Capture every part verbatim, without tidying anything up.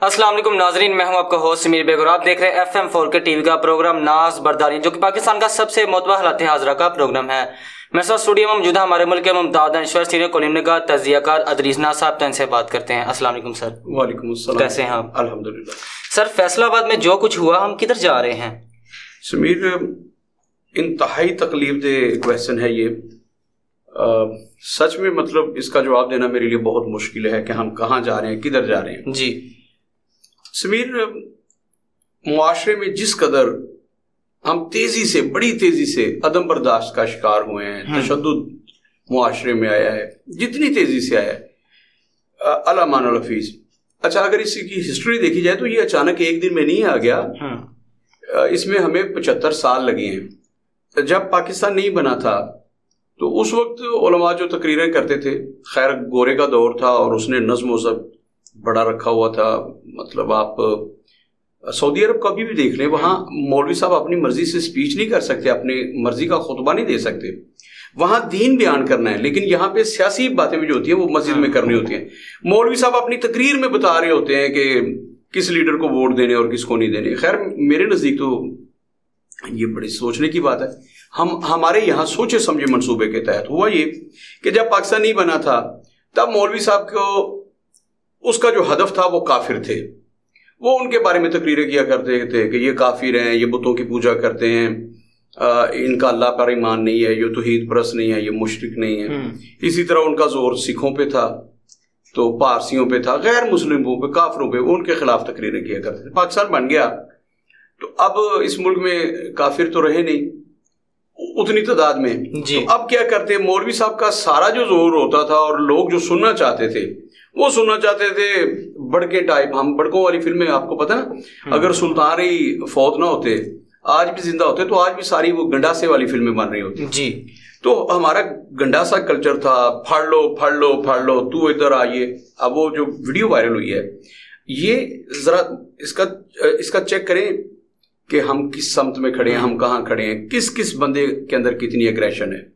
السلام علیکم ناظرین، میں ہوں آپ کا ہوسٹ سمیر بیگ اور آپ دیکھ رہے ہیں ایف ایم فور کے ٹی وی کا پروگرام ناز برداری، جو کہ پاکستان کا سب سے معتبر حالات حاضرہ کا پروگرام ہے۔ میں سب اسٹوڈیو میں موجود ہمارے ملک کے ممتاز دانشور سینئر کالم نگار تجزیہ کار ادریس ناز صاحب، تو ان سے بات کرتے ہیں۔ السلام علیکم سر۔ وعلیکم السلام، کیسے ہیں آپ؟ الحمدللہ۔ سر، فیصل آباد میں جو کچھ ہوا، ہم کدھر جا رہے ہیں؟ سمیر، انتہائی تکلیف دہ کویسچن ہے یہ۔ آ, سچ میں مطلب اس کا جواب دینا میرے لیے بہت مشکل ہے کہ ہم کہاں جا رہے ہیں، کدھر جا رہے ہیں۔ جی سمیر، معاشرے میں جس قدر ہم تیزی سے بڑی تیزی سے عدم برداشت کا شکار ہوئے ہیں، تشدد معاشرے میں آیا ہے، جتنی تیزی سے آیا ہے الامان الحفیظ۔ اچھا، اگر اس کی ہسٹری دیکھی جائے تو یہ اچانک ایک دن میں نہیں آ گیا، اس میں ہمیں پچہتر سال لگے ہیں۔ جب پاکستان نہیں بنا تھا تو اس وقت علماء جو تقریریں کرتے تھے، خیر گورے کا دور تھا اور اس نے نظم و ضبط بڑا رکھا ہوا تھا۔ مطلب آپ سعودی عرب کبھی بھی دیکھ لیں، وہاں مولوی صاحب اپنی مرضی سے سپیچ نہیں کر سکتے، اپنی مرضی کا خطبہ نہیں دے سکتے، وہاں دین بیان کرنا ہے۔ لیکن یہاں پہ سیاسی باتیں بھی جو ہوتی ہیں وہ مسجد میں کرنی ہوتی ہیں۔ مولوی صاحب اپنی تقریر میں بتا رہے ہوتے ہیں کہ کس لیڈر کو ووٹ دینے اور کس کو نہیں دینے۔ خیر میرے نزدیک تو یہ بڑی سوچنے کی بات ہے۔ ہم ہمارے یہاں سوچے سمجھے منصوبے کے تحت ہوا یہ کہ جب پاکستان نہیں بنا تھا تب مولوی صاحب کو اس کا جو ہدف تھا وہ کافر تھے، وہ ان کے بارے میں تقریریں کیا کرتے تھے کہ یہ کافر ہیں، یہ بتوں کی پوجا کرتے ہیں، ان کا اللہ پر ایمان نہیں ہے، یہ توحید پرست نہیں ہے، یہ مشرک نہیں ہے۔ اسی طرح ان کا زور سکھوں پہ تھا تو پارسیوں پہ تھا، غیر مسلموں پہ، کافروں پہ، وہ ان کے خلاف تقریریں کیا کرتے تھے۔ پاکستان بن گیا تو اب اس ملک میں کافر تو رہے نہیں اتنی تعداد میں، تو اب کیا کرتے، مولوی صاحب کا سارا جو زور ہوتا تھا اور لوگ جو سننا چاہتے تھے وہ سننا چاہتے تھے بڑکے ٹائپ۔ ہم بڑکوں والی فلمیں آپ کو پتہ نا، اگر سلطان رہی فوت نہ ہوتے، آج بھی زندہ ہوتے تو آج بھی ساری وہ گنڈاسے والی فلمیں بن رہی ہوتی جی۔ تو ہمارا گنڈاسا کلچر تھا، پھاڑ لو پھاڑ لو پھاڑ لو، تو ادھر آئیے۔ اب وہ جو ویڈیو وائرل ہوئی ہے، یہ ذرا اس کا اس کا چیک کریں کہ ہم کس سمت میں کھڑے ہیں، ہم کہاں کھڑے ہیں، کس کس بندے کے اندر کتنی اگریشن ہے۔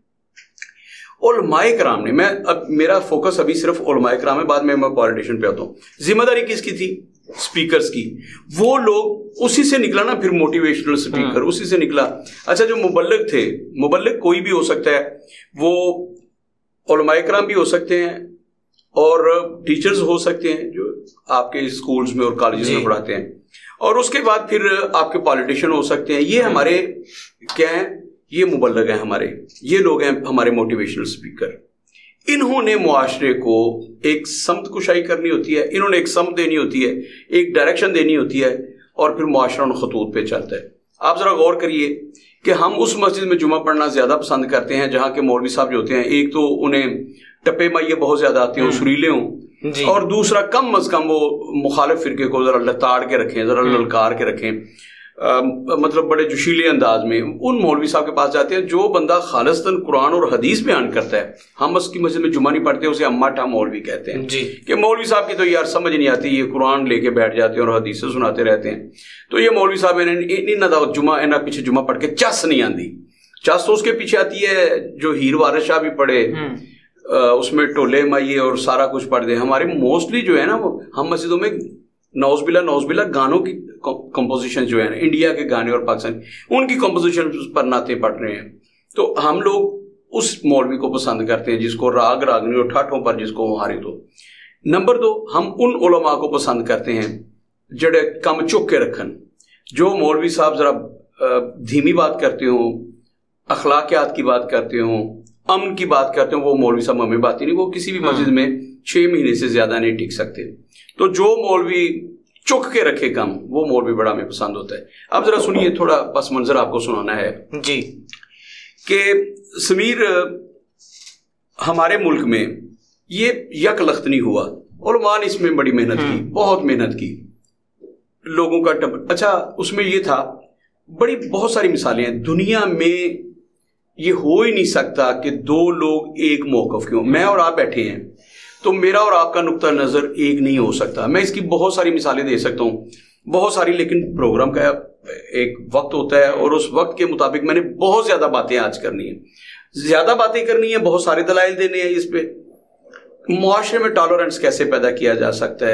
علماء کرام نے، میں اب میرا فوکس ابھی صرف علماء کرام ہے، بعد میں میں پولیٹیشن پہ آتا ہوں۔ ذمہ داری کس کی تھی؟ سپیکرز کی۔ وہ لوگ اسی سے نکلا نا، پھر موٹیویشنل سپیکر اسی سے نکلا۔ اچھا، جو مبلغ تھے، مبلغ کوئی بھی ہو سکتا ہے، وہ علماء کرام بھی ہو سکتے ہیں اور ٹیچرز ہو سکتے ہیں جو آپ کے اسکولز میں اور کالجز میں پڑھاتے ہیں، اور اس کے بعد پھر آپ کے پالیٹیشین ہو سکتے ہیں۔ یہ ہمارے کیا ہیں؟ یہ مبلغ ہیں ہمارے، یہ لوگ ہیں ہمارے موٹیویشنل سپیکر۔ انہوں نے معاشرے کو ایک سمت کشائی کرنی ہوتی ہے، انہوں نے ایک سمت دینی ہوتی ہے، ایک ڈائریکشن دینی ہوتی ہے، اور پھر معاشرہ ان خطوط پہ چلتا ہے۔ آپ ذرا غور کریے کہ ہم اس مسجد میں جمعہ پڑھنا زیادہ پسند کرتے ہیں جہاں کے مولوی صاحب جو ہوتے ہیں، ایک تو انہیں ٹپے مائیے بہت زیادہ آتے ہیں، سریلے ہوں، جی، اور دوسرا کم از کم وہ مخالف فرقے کو ذرا لتاڑ کے رکھیں، ذرا للکار کے رکھیں، مطلب بڑے جوشیلے انداز میں ان مولوی صاحب کے پاس جاتے ہیں۔ جو بندہ خالصتاً قرآن اور حدیث بیان کرتا ہے، ہم اس کی مسجد میں جمعہ نہیں پڑھتے، اسے اماٹا مولوی کہتے ہیں، جی، کہ مولوی صاحب کی تو یار سمجھ نہیں آتی، یہ قرآن لے کے بیٹھ جاتے ہیں اور حدیثیں سناتے رہتے ہیں، تو یہ مولوی صاحب انہیں جمعہ انہیں پیچھے جمعہ پڑھ کے چس نہیں آتی۔ چس تو اس کے پیچھے آتی ہے جو ہیر وارث شاہ بھی پڑھے، اس میں ٹولے مائیے اور سارا کچھ پڑھ دیں۔ ہمارے موسٹلی جو ہے نا، وہ ہم مسجدوں میں نوز باللہ نوز باللہ گانوں کی کمپوزیشن جو ہے نا، انڈیا کے گانے اور پاکستان ان کی کمپوزیشن پر نعتیں پڑھ رہے ہیں، تو ہم لوگ اس مولوی کو پسند کرتے ہیں جس کو راگ راگنی اور ٹھاٹھوں پر جس کو مہارت ہو۔ نمبر دو، ہم ان علماء کو پسند کرتے ہیں جڑے کم چک کے رکھن، جو مولوی صاحب ذرا دھیمی بات کرتے ہوں، اخلاقیات کی بات کرتے ہوں، امن کی بات کرتے ہیں، وہ مولوی صاحب ہمیں بات ہی نہیں، وہ کسی بھی مسجد میں چھ مہینے سے زیادہ نہیں ٹک سکتے۔ تو جو مولوی چک کے رکھے کم، وہ مولوی بڑا ہمیں پسند ہوتا ہے۔ اب ذرا سنیے، تھوڑا پس منظر آپ کو سنانا ہے جی، کہ سمیر ہمارے ملک میں یہ یک لخت نہیں ہوا، علماء نے اس میں بڑی محنت کی، بہت محنت کی، لوگوں کا ٹب... اچھا اس میں یہ تھا، بڑی بہت ساری مثالیں ہیں دنیا میں، یہ ہو ہی نہیں سکتا کہ دو لوگ ایک موقف کے ہوں۔ میں اور آپ بیٹھے ہیں تو میرا اور آپ کا نقطہ نظر ایک نہیں ہو سکتا۔ میں اس کی بہت ساری مثالیں دے سکتا ہوں، بہت ساری، لیکن پروگرام کا ایک وقت ہوتا ہے اور اس وقت کے مطابق میں نے بہت زیادہ باتیں آج کرنی ہیں، زیادہ باتیں کرنی ہیں، بہت سارے دلائل دینے ہیں اس پہ۔ معاشرے میں ٹالرنس کیسے پیدا کیا جا سکتا ہے،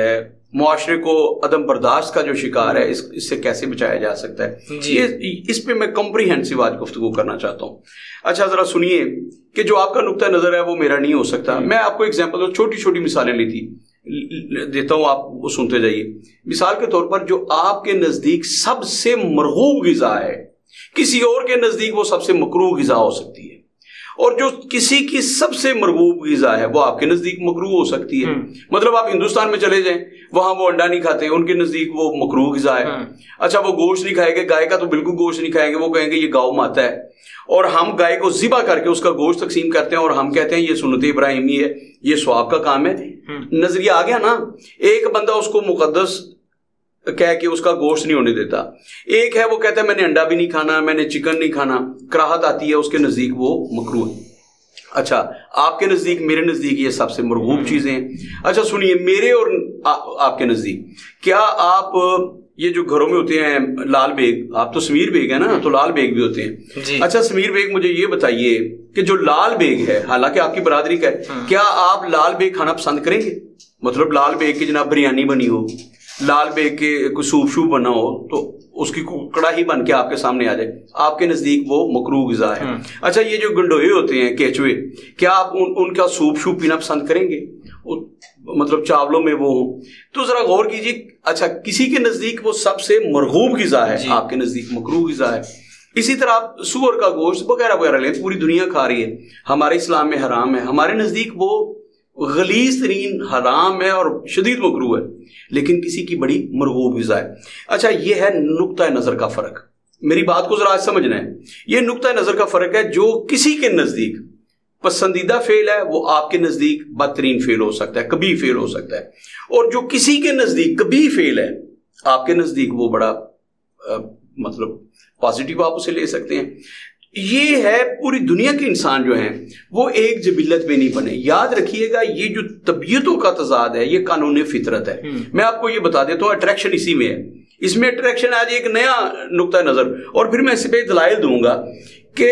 معاشرے کو عدم برداشت کا جو شکار ہے اس اس سے کیسے بچایا جا سکتا ہے، یہ اس پہ میں کمپریہنسو آج گفتگو کرنا چاہتا ہوں۔ اچھا ذرا سنیے کہ جو آپ کا نقطہ نظر ہے وہ میرا نہیں ہو سکتا۔ میں آپ کو ایگزامپل چھوٹی چھوٹی مثالیں لی تھی دیتا ہوں، آپ وہ سنتے جائیے۔ مثال کے طور پر جو آپ کے نزدیک سب سے مرغوب غذا ہے کسی اور کے نزدیک وہ سب سے مکروہ غذا ہو سکتی ہے، اور جو کسی کی سب سے مرغوب غذا ہے وہ آپ کے نزدیک مکروہ ہو سکتی ہے۔ مطلب آپ ہندوستان میں چلے جائیں، وہاں وہ انڈا نہیں کھاتے، ان کے نزدیک وہ مکروہ غذا ہے۔ اچھا وہ گوشت نہیں کھائیں گے، گائے کا تو بالکل گوشت نہیں کھائیں گے، وہ کہیں گے یہ گاؤ ماتا ہے، اور ہم گائے کو ذبح کر کے اس کا گوشت تقسیم کرتے ہیں اور ہم کہتے ہیں یہ سنت ابراہیمی ہے، یہ ثواب کا کام ہے۔ نظریہ آ گیا نا۔ ایک بندہ اس کو مقدس کہہ کے اس کا گوشت نہیں ہونے دیتا، ایک ہے وہ کہتا ہے میں نے انڈا بھی نہیں کھانا، میں نے چکن نہیں کھانا، کراہت آتی ہے، اس کے نزدیک وہ مکروہ ہے۔ اچھا آپ کے نزدیک، میرے نزدیک یہ سب سے مرغوب چیزیں ہیں۔ اچھا سنیے، میرے اور آپ کے نزدیک کیا آپ یہ جو گھروں میں ہوتے ہیں لال بیگ، آپ تو سمیر بیگ ہے نا، تو لال بیگ بھی ہوتے ہیں۔ اچھا سمیر بیگ مجھے یہ بتائیے کہ جو لال بیگ ہے، حالانکہ آپ کی برادری کا ہے، کیا آپ لال بیگ کھانا پسند کریں گے؟ مطلب لال بیگ کی جناب بریانی بنی ہو، لال بیگ کے کوئی سوپ شوپ بنا ہو، تو اس کی کڑاہی بن کے آپ کے سامنے آ جائے، آپ کے نزدیک وہ مکروہ غذا ہے۔ اچھا یہ جو گنڈوئے ہوتے ہیں، کیچوے، کیا آپ ان, ان کا سوپ شوپ پینا پسند کریں گے؟ مطلب چاولوں میں وہ ہوں، تو ذرا غور کیجیے۔ اچھا کسی کے نزدیک وہ سب سے مرغوب غذا ہے، آپ کے نزدیک مکروہ غذا ہے۔ اسی طرح آپ سور کا گوشت وغیرہ وغیرہ لیں، پوری دنیا کھا رہی ہے، ہمارے اسلام میں حرام ہے، ہمارے نزدیک وہ غلیظ ترین حرام ہے اور شدید مکروہ ہے، لیکن کسی کی بڑی مرغوب غذا ہے۔ اچھا یہ ہے نقطہ نظر کا فرق، میری بات کو ذرا آج سمجھنا ہے۔ یہ نقطہ نظر کا فرق ہے، جو کسی کے نزدیک پسندیدہ فعل ہے وہ آپ کے نزدیک بدترین فعل ہو سکتا ہے، کبھی فعل ہو سکتا ہے، اور جو کسی کے نزدیک کبھی فعل ہے آپ کے نزدیک وہ بڑا آ, مطلب پازیٹیو آپ اسے لے سکتے ہیں۔ یہ ہے پوری دنیا کے انسان جو ہیں وہ ایک جبلت میں نہیں بنے۔ یاد رکھیے گا یہ جو طبیعتوں کا تضاد ہے یہ قانون فطرت ہے۔ میں آپ کو یہ بتا دیتا ہوں اٹریکشن اسی میں ہے، اس میں اٹریکشن آج ایک نیا نقطہ نظر، اور پھر میں اس پہ دلائل دوں گا کہ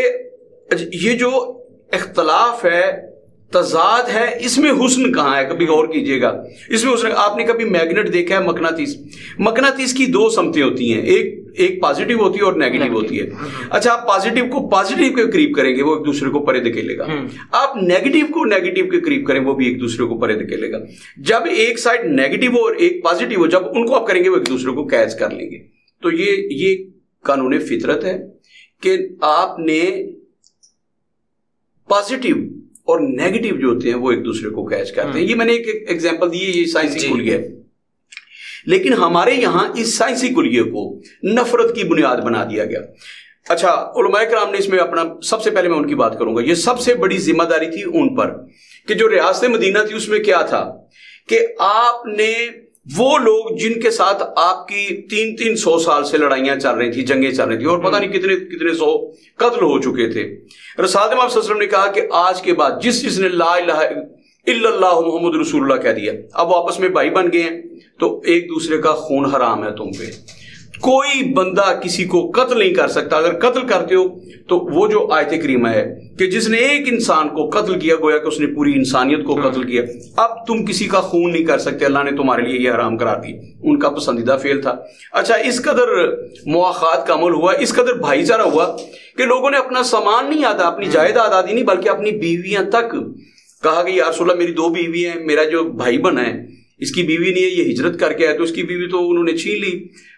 یہ جو اختلاف ہے، تضاد ہے، اس میں حسن کہاں ہے؟ کبھی غور کیجئے گا، اس میں حسن۔ آپ نے کبھی میگنیٹ دیکھا ہے؟ مقناطیس، مقناطیس کی دو سمتیں ہوتی ہیں، ایک ایک پازیٹیو ہوتی ہے اور نیگیٹو ہوتی ہے۔ اچھا آپ پازیٹیو کو پازیٹیو کے قریب کریں گے وہ ایک دوسرے کو پرے دھکیلے گا، آپ نیگیٹو کو نیگیٹو کے قریب کریں وہ بھی ایک دوسرے کو پرے دھکیلے گا۔ جب ایک سائڈ نیگیٹو ہو اور ایک پازیٹیو ہو، جب ان کو آپ کریں گے وہ ایک دوسرے کو کیچ کر لیں گے۔ تو یہ یہ قانون فطرت ہے کہ آپ نے پازیٹیو اور نیگیٹو جو ہوتے ہیں وہ ایک دوسرے کو کیچ کرتے ہیں۔ یہ میں نے ایک ایگزامپل دی ہے، یہ سائنسی کلیہ ہے، لیکن ہمارے یہاں اس سائنسی کلیے کو نفرت کی بنیاد بنا دیا گیا۔ اچھا علماء کرام نے اس میں اپنا، سب سے پہلے میں ان کی بات کروں گا، یہ سب سے بڑی ذمہ داری تھی ان پر کہ جو ریاست مدینہ تھی اس میں کیا تھا کہ آپ نے وہ لوگ جن کے ساتھ آپ کی تین تین سو سال سے لڑائیاں چل رہی تھی، جنگیں چل رہی تھی، اور پتہ نہیں کتنے کتنے سو قتل ہو چکے تھے، رسالت امام صلی اللہ علیہ وسلم نے کہا کہ آج کے بعد جس جس نے لا الہ الا اللہ محمد رسول اللہ کہہ دیا، اب وہ آپس میں بھائی بن گئے ہیں، تو ایک دوسرے کا خون حرام ہے تم پہ، کوئی بندہ کسی کو قتل نہیں کر سکتا۔ اگر قتل کرتے ہو تو وہ جو آیت کریمہ ہے کہ جس نے ایک انسان کو قتل کیا گویا کہ اس نے پوری انسانیت کو قتل کیا، اب تم کسی کا خون نہیں کر سکتے، اللہ نے تمہارے لیے یہ حرام قرار دی۔ ان کا پسندیدہ فعل تھا۔ اچھا اس قدر مواخات کا عمل ہوا، اس قدر بھائی چارہ ہوا کہ لوگوں نے اپنا سامان نہیں آتا، اپنی جائیداد آدھی نہیں بلکہ اپنی بیویاں تک، کہا کہ یا رسول اللہ میری دو بیوی ہیں، میرا جو بھائی بنا ہے اس کی بیوی نہیں ہے، یہ ہجرت کر کے آئے تو اس کی بیوی تو انہوں نے چھین لی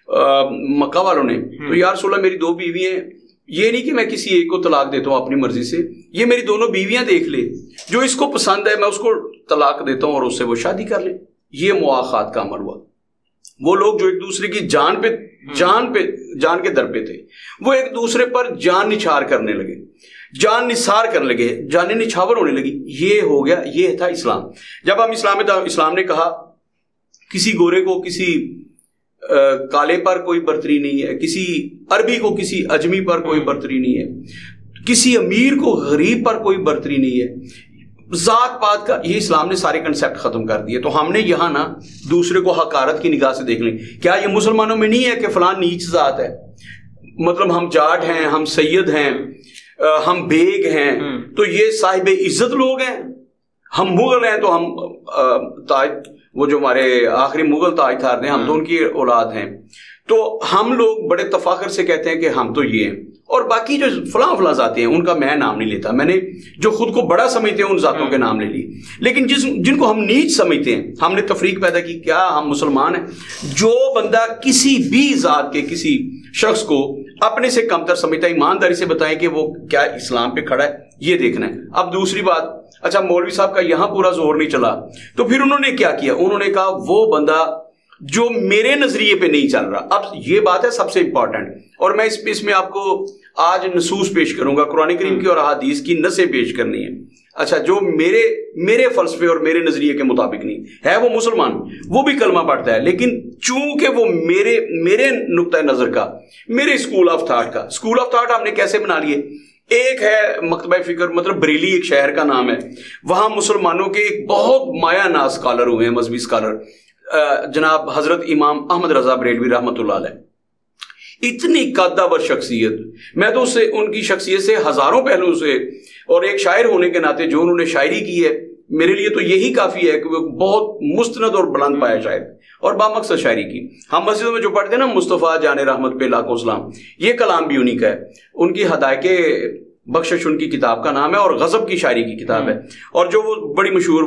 مکہ والوں نے، تو یا رسول اللہ میری دو بیوی ہیں، یہ نہیں کہ میں کسی ایک کو طلاق دیتا ہوں اپنی مرضی سے، یہ میری دونوں بیویاں دیکھ لے، جو اس کو پسند ہے میں اس کو طلاق دیتا ہوں اور اس سے وہ شادی کر لے۔ یہ مواخات کا عمل ہوا۔ وہ لوگ جو ایک دوسرے کی جان پہ جان پہ جان کے در پہ تھے، وہ ایک دوسرے پر جان نچھار کرنے لگے، جان نثار کرنے لگے، جانیں نچھاور ہونے لگی۔ یہ ہو گیا، یہ تھا اسلام۔ جب ہم اسلام میں اسلام نے کہا کسی گورے کو کسی کالے پر کوئی برتری نہیں ہے، کسی عربی کو کسی اجمی پر کوئی برتری نہیں ہے، کسی امیر کو غریب پر کوئی برتری نہیں ہے، ذات پات کا، یہ اسلام نے سارے کنسیپٹ ختم کر دیے۔ تو ہم نے یہاں نا دوسرے کو حقارت کی نگاہ سے دیکھ لیں۔ کیا یہ مسلمانوں میں نہیں ہے کہ فلان نیچ ذات ہے، مطلب ہم جاٹ ہیں، ہم سید ہیں، ہم بیگ ہیں تو یہ صاحب عزت لوگ ہیں، ہم مغل ہیں تو ہم تاج وہ جو ہمارے آخری مغل تاجدار ہیں ہم تو ان کی اولاد ہیں. تو ہم لوگ بڑے تفاخر سے کہتے ہیں کہ ہم تو یہ ہیں, اور باقی جو فلاں فلاں ذاتیں ہیں ان کا میں نام نہیں لیتا. میں نے جو خود کو بڑا سمجھتے ہیں ان ذاتوں کے نام لے لی, لیکن جس جن کو ہم نیچ سمجھتے ہیں, ہم نے تفریق پیدا کی. کیا ہم مسلمان ہیں؟ جو بندہ کسی بھی ذات کے کسی شخص کو اپنے سے کمتر سمجھتا ہے, ایمانداری سے بتائیں کہ وہ کیا اسلام پہ کھڑا ہے, یہ دیکھنا ہے. اب دوسری بات, اچھا مولوی صاحب کا یہاں پورا زور نہیں چلا, تو پھر انہوں نے کیا کیا؟ انہوں نے کہا وہ بندہ جو میرے نظریے پہ نہیں چل رہا. اب یہ بات ہے سب سے امپورٹنٹ, اور میں اس پہ اس میں آپ کو آج نصوص پیش کروں گا, قرآن کریم کی اور احادیث کی نصیں پیش کرنی ہے. اچھا, جو میرے میرے فلسفے اور میرے نظریے کے مطابق نہیں ہے, وہ مسلمان, وہ بھی کلمہ پڑھتا ہے, لیکن چونکہ وہ میرے میرے نقطۂ نظر کا, میرے اسکول آف تھاٹ کا, اسکول آف تھاٹ ہم نے کیسے بنا لیے؟ ایک ہے مکتبہ فکر, مطلب بریلی ایک شہر کا نام ہے, وہاں مسلمانوں کے ایک بہت مایہ ناز اسکالر ہوئے ہیں, مذہبی اسکالر, جناب حضرت امام احمد رضا بریلوی رحمۃ اللہ علیہ. اتنی قدور شخصیت, میں تو اس سے ان کی شخصیت سے ہزاروں پہلوؤں سے, اور ایک شاعر ہونے کے ناطے جو انہوں نے شاعری کی ہے, میرے لیے تو یہی کافی ہے کہ وہ بہت مستند اور بلند پایا شاعر, اور بامقصد شاعری کی. ہم مسجدوں میں جو پڑھتے ہیں نا مصطفیٰ جان رحمت پہ لاکھوں سلام, یہ کلام بھی انہی کا ہے. ان کی ہدایت بخشش ان کی کتاب کا نام ہے, اور غضب کی شاعری کی کتاب ہے. اور جو وہ بڑی مشہور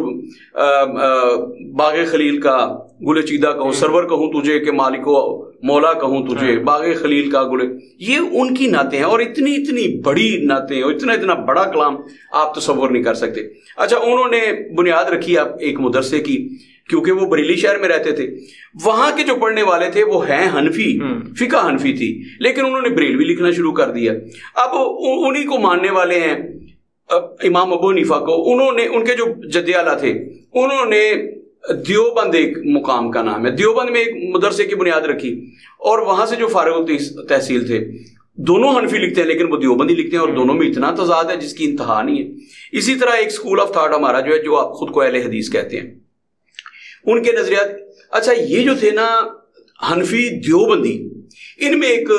باغ خلیل کا گل چیدہ کہوں, سرور کہوں تجھے کہ مالک و مولا کہوں تجھے, باغ خلیل کا گل, یہ ان کی نعتیں ہیں, اور اتنی اتنی بڑی نعتیں, اور اتنا اتنا بڑا کلام آپ تصور نہیں کر سکتے. اچھا, انہوں نے بنیاد رکھی اب ایک مدرسے کی, کیونکہ وہ بریلی شہر میں رہتے تھے. وہاں کے جو پڑھنے والے تھے وہ ہیں حنفی, فقہ حنفی تھی, لیکن انہوں نے بریلوی لکھنا شروع کر دیا. اب انہی کو ماننے والے ہیں امام ابو حنیفہ کو, انہوں نے, ان کے جو جد اعلیٰ تھے, انہوں نے دیوبند, ایک مقام کا نام ہے, دیوبند میں ایک مدرسے کی بنیاد رکھی, اور وہاں سے جو فارغ تحصیل تھے, دونوں حنفی لکھتے ہیں لیکن وہ دیوبندی لکھتے ہیں, اور دونوں میں اتنا تضاد ہے جس کی انتہا نہیں ہے. اسی طرح ایک اسکول آف تھاٹ ہمارا جو ہے, جو آپ خود کو اہل حدیث کہتے ہیں, ان کے نظریات. اچھا, یہ جو تھے نا حنفی دیوبندی, ان میں ایک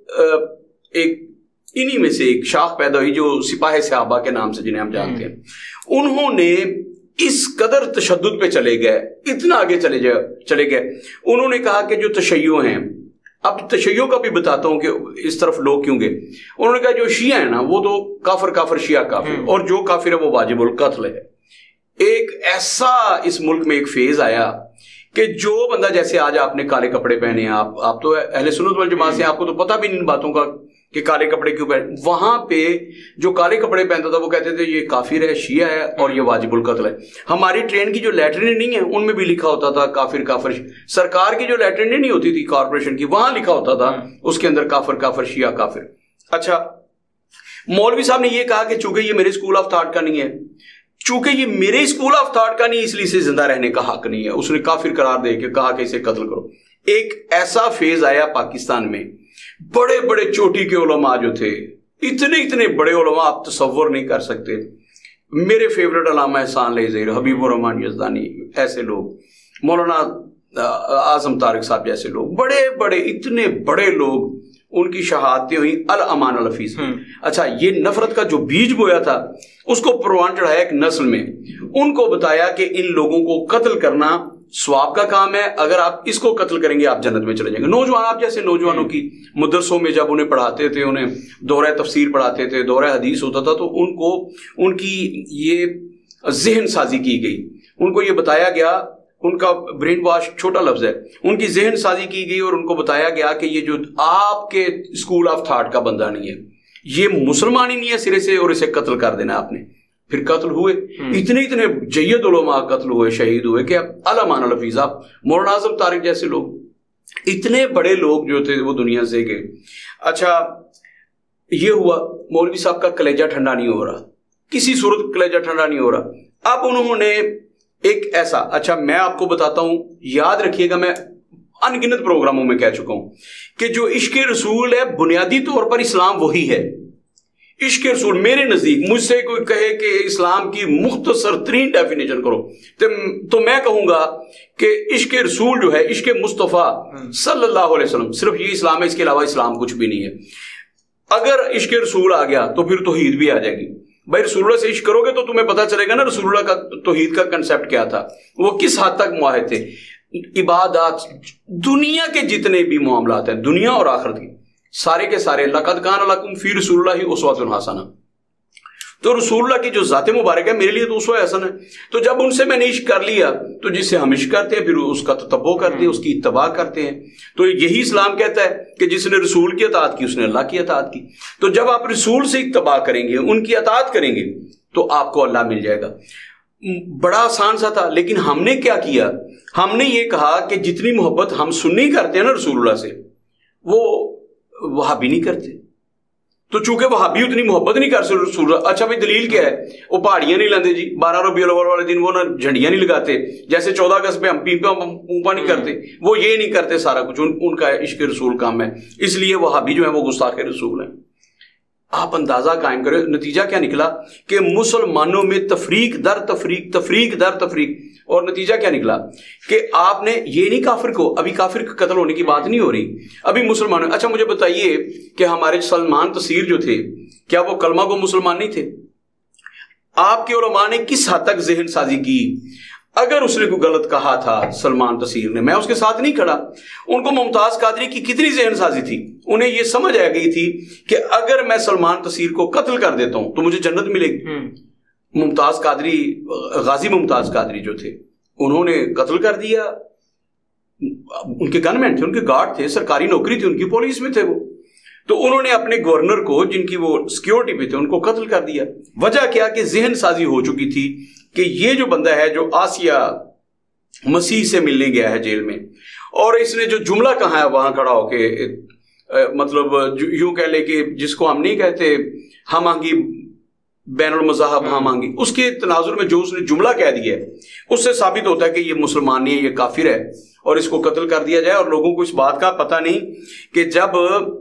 ایک انہی میں سے ایک شاخ پیدا ہوئی جو سپاہ صحابہ کے نام سے جنہیں ہم جانتے ہیں. انہوں نے اس قدر تشدد پہ چلے گئے, اتنا آگے چلے جائے چلے گئے انہوں نے کہا کہ جو تشیع ہیں, اب تشیع کا بھی بتاتا ہوں کہ اس طرف لوگ کیوں گئے. انہوں نے کہا جو شیعہ ہیں نا وہ تو کافر کافر شیعہ کافر, اور جو کافر ہے وہ واجب القتل ہے. ایک ایسا اس ملک میں ایک فیز آیا کہ جو بندہ, جیسے آج آپ نے کالے کپڑے پہنے ہیں, آپ آپ تو اہل سنت والجماعت سے, آپ کو تو پتہ بھی نہیں ان باتوں کا کہ کالے کپڑے کیوں پہنے. وہاں پہ جو کالے کپڑے پہنتا تھا وہ کہتے تھے یہ کافر ہے, شیعہ ہے, اور یہ واجب القتل ہے. ہماری ٹرین کی جو لیٹرین نہیں ہے ان میں بھی لکھا ہوتا تھا کافر کافر. سرکار کی جو لیٹرین نہیں ہوتی تھی کارپوریشن کی, وہاں لکھا ہوتا تھا اس کے اندر کافر کافر شیعہ کافر. اچھا, مولوی صاحب نے یہ کہا کہ چونکہ یہ میرے اسکول آف تھاٹ کا نہیں ہے, چونکہ یہ میرے اسکول آف تھاٹ کا نہیں, اس لیے اسے زندہ رہنے کا حق نہیں ہے. اس نے کافر قرار دے کے کہا کہ اسے قتل کرو. ایک ایسا فیز آیا پاکستان میں, بڑے بڑے چوٹی کے علماء جو تھے, اتنے اتنے بڑے علماء آپ تصور نہیں کر سکتے. میرے فیورٹ علامہ احسان علیہ زہیر, حبیب الرحمان یزدانی, ایسے لوگ, مولانا اعظم طارق صاحب جیسے لوگ, بڑے بڑے اتنے بڑے لوگ, ان کی شہادتیں ہوئی الامان الحفیظ. اچھا, یہ نفرت کا جو بیج بویا تھا اس کو پروان چڑھایا ایک نسل میں, ان کو بتایا کہ ان لوگوں کو قتل کرنا ثواب کا کام ہے, اگر آپ اس کو قتل کریں گے آپ جنت میں چلے جائیں گے. نوجوان, آپ جیسے نوجوانوں کی مدرسوں میں جب انہیں پڑھاتے تھے, انہیں دورہ تفسیر پڑھاتے تھے, دورہ حدیث ہوتا تھا, تو ان کو ان کی یہ ذہن سازی کی گئی, ان کو یہ بتایا گیا, ان کا برین واش چھوٹا لفظ ہے, ان کی ذہن سازی کی گئی, اور ان کو بتایا گیا کہ یہ جو آپ کے اسکول آف تھاٹ کا بندہ نہیں ہے, یہ مسلمان ہی نہیں ہے سرے سے, اور اسے قتل کر دینا آپ نے. پھر قتل ہوئے, اتنے اتنے جید علماء قتل ہوئے, شہید ہوئے, کہ اب الامان الحفیظ, آپ مولانا اعظم طارق جیسے لوگ, اتنے بڑے لوگ جو تھے وہ دنیا سے گئے. اچھا, یہ ہوا, مولوی صاحب کا کلیجہ ٹھنڈا نہیں ہو رہا, کسی صورت کلیجہ ٹھنڈا نہیں ہو رہا. اب انہوں نے ایک ایسا, اچھا میں آپ کو بتاتا ہوں, یاد رکھیے گا, میں ان گنت پروگراموں میں کہہ چکا ہوں کہ جو عشق رسول ہے بنیادی طور پر اسلام وہی ہے. عشق رسول میرے نزدیک, مجھ سے کوئی کہے کہ اسلام کی مختصر ترین ڈیفینیشن کرو تو میں کہوں گا کہ عشق رسول جو ہے, عشق مصطفیٰ صلی اللہ علیہ وسلم, صرف یہ اسلام ہے, اس کے علاوہ اسلام کچھ بھی نہیں ہے. اگر عشق رسول آ گیا تو پھر توحید بھی آ جائے گی, بھائی رسول اللہ سے عشق کرو گے تو تمہیں پتہ چلے گا نا رسول اللہ کا توحید کا کنسیپٹ کیا تھا، وہ کس حد تک معاہد تھے. عبادات، دنیا کے جتنے بھی معاملات ہیں، دنیا اور آخرت کے سارے کے سارے لقد کان لکم فی رسول اللہ اسوۃ حسنہ. تو رسول اللہ کی جو ذات مبارک ہے میرے لیے تو اسوہ حسن ہے. تو جب ان سے میں نے عشق کر لیا تو جس سے ہم عشق کرتے ہیں پھر اس کا تتبع کرتے ہیں، اس کی اتباع کرتے ہیں. تو یہی اسلام کہتا ہے کہ جس نے رسول کی اطاعت کی اس نے اللہ کی اطاعت کی. تو جب آپ رسول سے اتباع کریں گے، ان کی اطاعت کریں گے تو آپ کو اللہ مل جائے گا. بڑا آسان سا تھا، لیکن ہم نے کیا کیا؟ ہم نے یہ کہا کہ جتنی محبت ہم سنی کرتے ہیں نا رسول اللہ سے، وہ وہابی نہیں کرتے. تو چونکہ وہابی اتنی محبت نہیں کر سکتے رسول اللہ. اچھا بھائی دلیل کیا ہے؟ وہ پہاڑیاں نہیں لاندے جی، بارہ ربیع الاول والے دن وہ نہ جھنڈیاں نہیں لگاتے، جیسے چودہ اگست پہ ہم پیپا پوپا نہیں کرتے، وہ یہ نہیں کرتے. سارا کچھ ان, ان کا عشق رسول کام ہے، اس لیے وہابی جو ہے وہ گستاخ رسول ہیں. آپ اندازہ قائم کریں نتیجہ کیا نکلا کہ مسلمانوں میں تفریق در تفریق تفریق در تفریق. اور نتیجہ کیا نکلا کہ آپ نے یہ نہیں کافر کو، ابھی کافر کا قتل ہونے کی بات نہیں ہو رہی، ابھی مسلمانوں. اچھا مجھے بتائیے کہ ہمارے سلمان تصیر جو تھے کیا وہ کلمہ کو مسلمان نہیں تھے؟ آپ کے علماء نے کس حد تک ذہن سازی کی؟ اگر اس نے کوئی غلط کہا تھا سلمان تصیر نے، میں اس کے ساتھ نہیں کھڑا. ان کو ممتاز قادری کی کتنی ذہن سازی تھی، انہیں یہ سمجھ آ گئی تھی کہ اگر میں سلمان تصیر کو قتل کر دیتا ہوں تو مجھے جنت ملے گی. ممتاز قادری، غازی ممتاز قادری جو تھے، انہوں نے قتل کر دیا. ان کے گن مین تھے، ان کے گارڈ تھے، سرکاری نوکری تھی ان کی، پولیس میں تھے وہ. تو انہوں نے اپنے گورنر کو جن کی وہ سیکیورٹی پہ تھے ان کو قتل کر دیا. وجہ کیا کہ ذہن سازی ہو چکی تھی کہ یہ جو بندہ ہے جو آسیہ مسیح سے ملنے گیا ہے جیل میں، اور اس نے جو جملہ کہا ہے وہاں کھڑا ہو کے، مطلب یوں کہہ لے کہ جس کو ہم نہیں کہتے ہم آنگی بین المذاہب ہم آنگی، اس کے تناظر میں جو اس نے جملہ کہہ دیا ہے اس سے ثابت ہوتا ہے کہ یہ مسلمان نہیں ہے، یہ کافر ہے، اور اس کو قتل کر دیا جائے. اور لوگوں کو اس بات کا پتہ نہیں کہ جب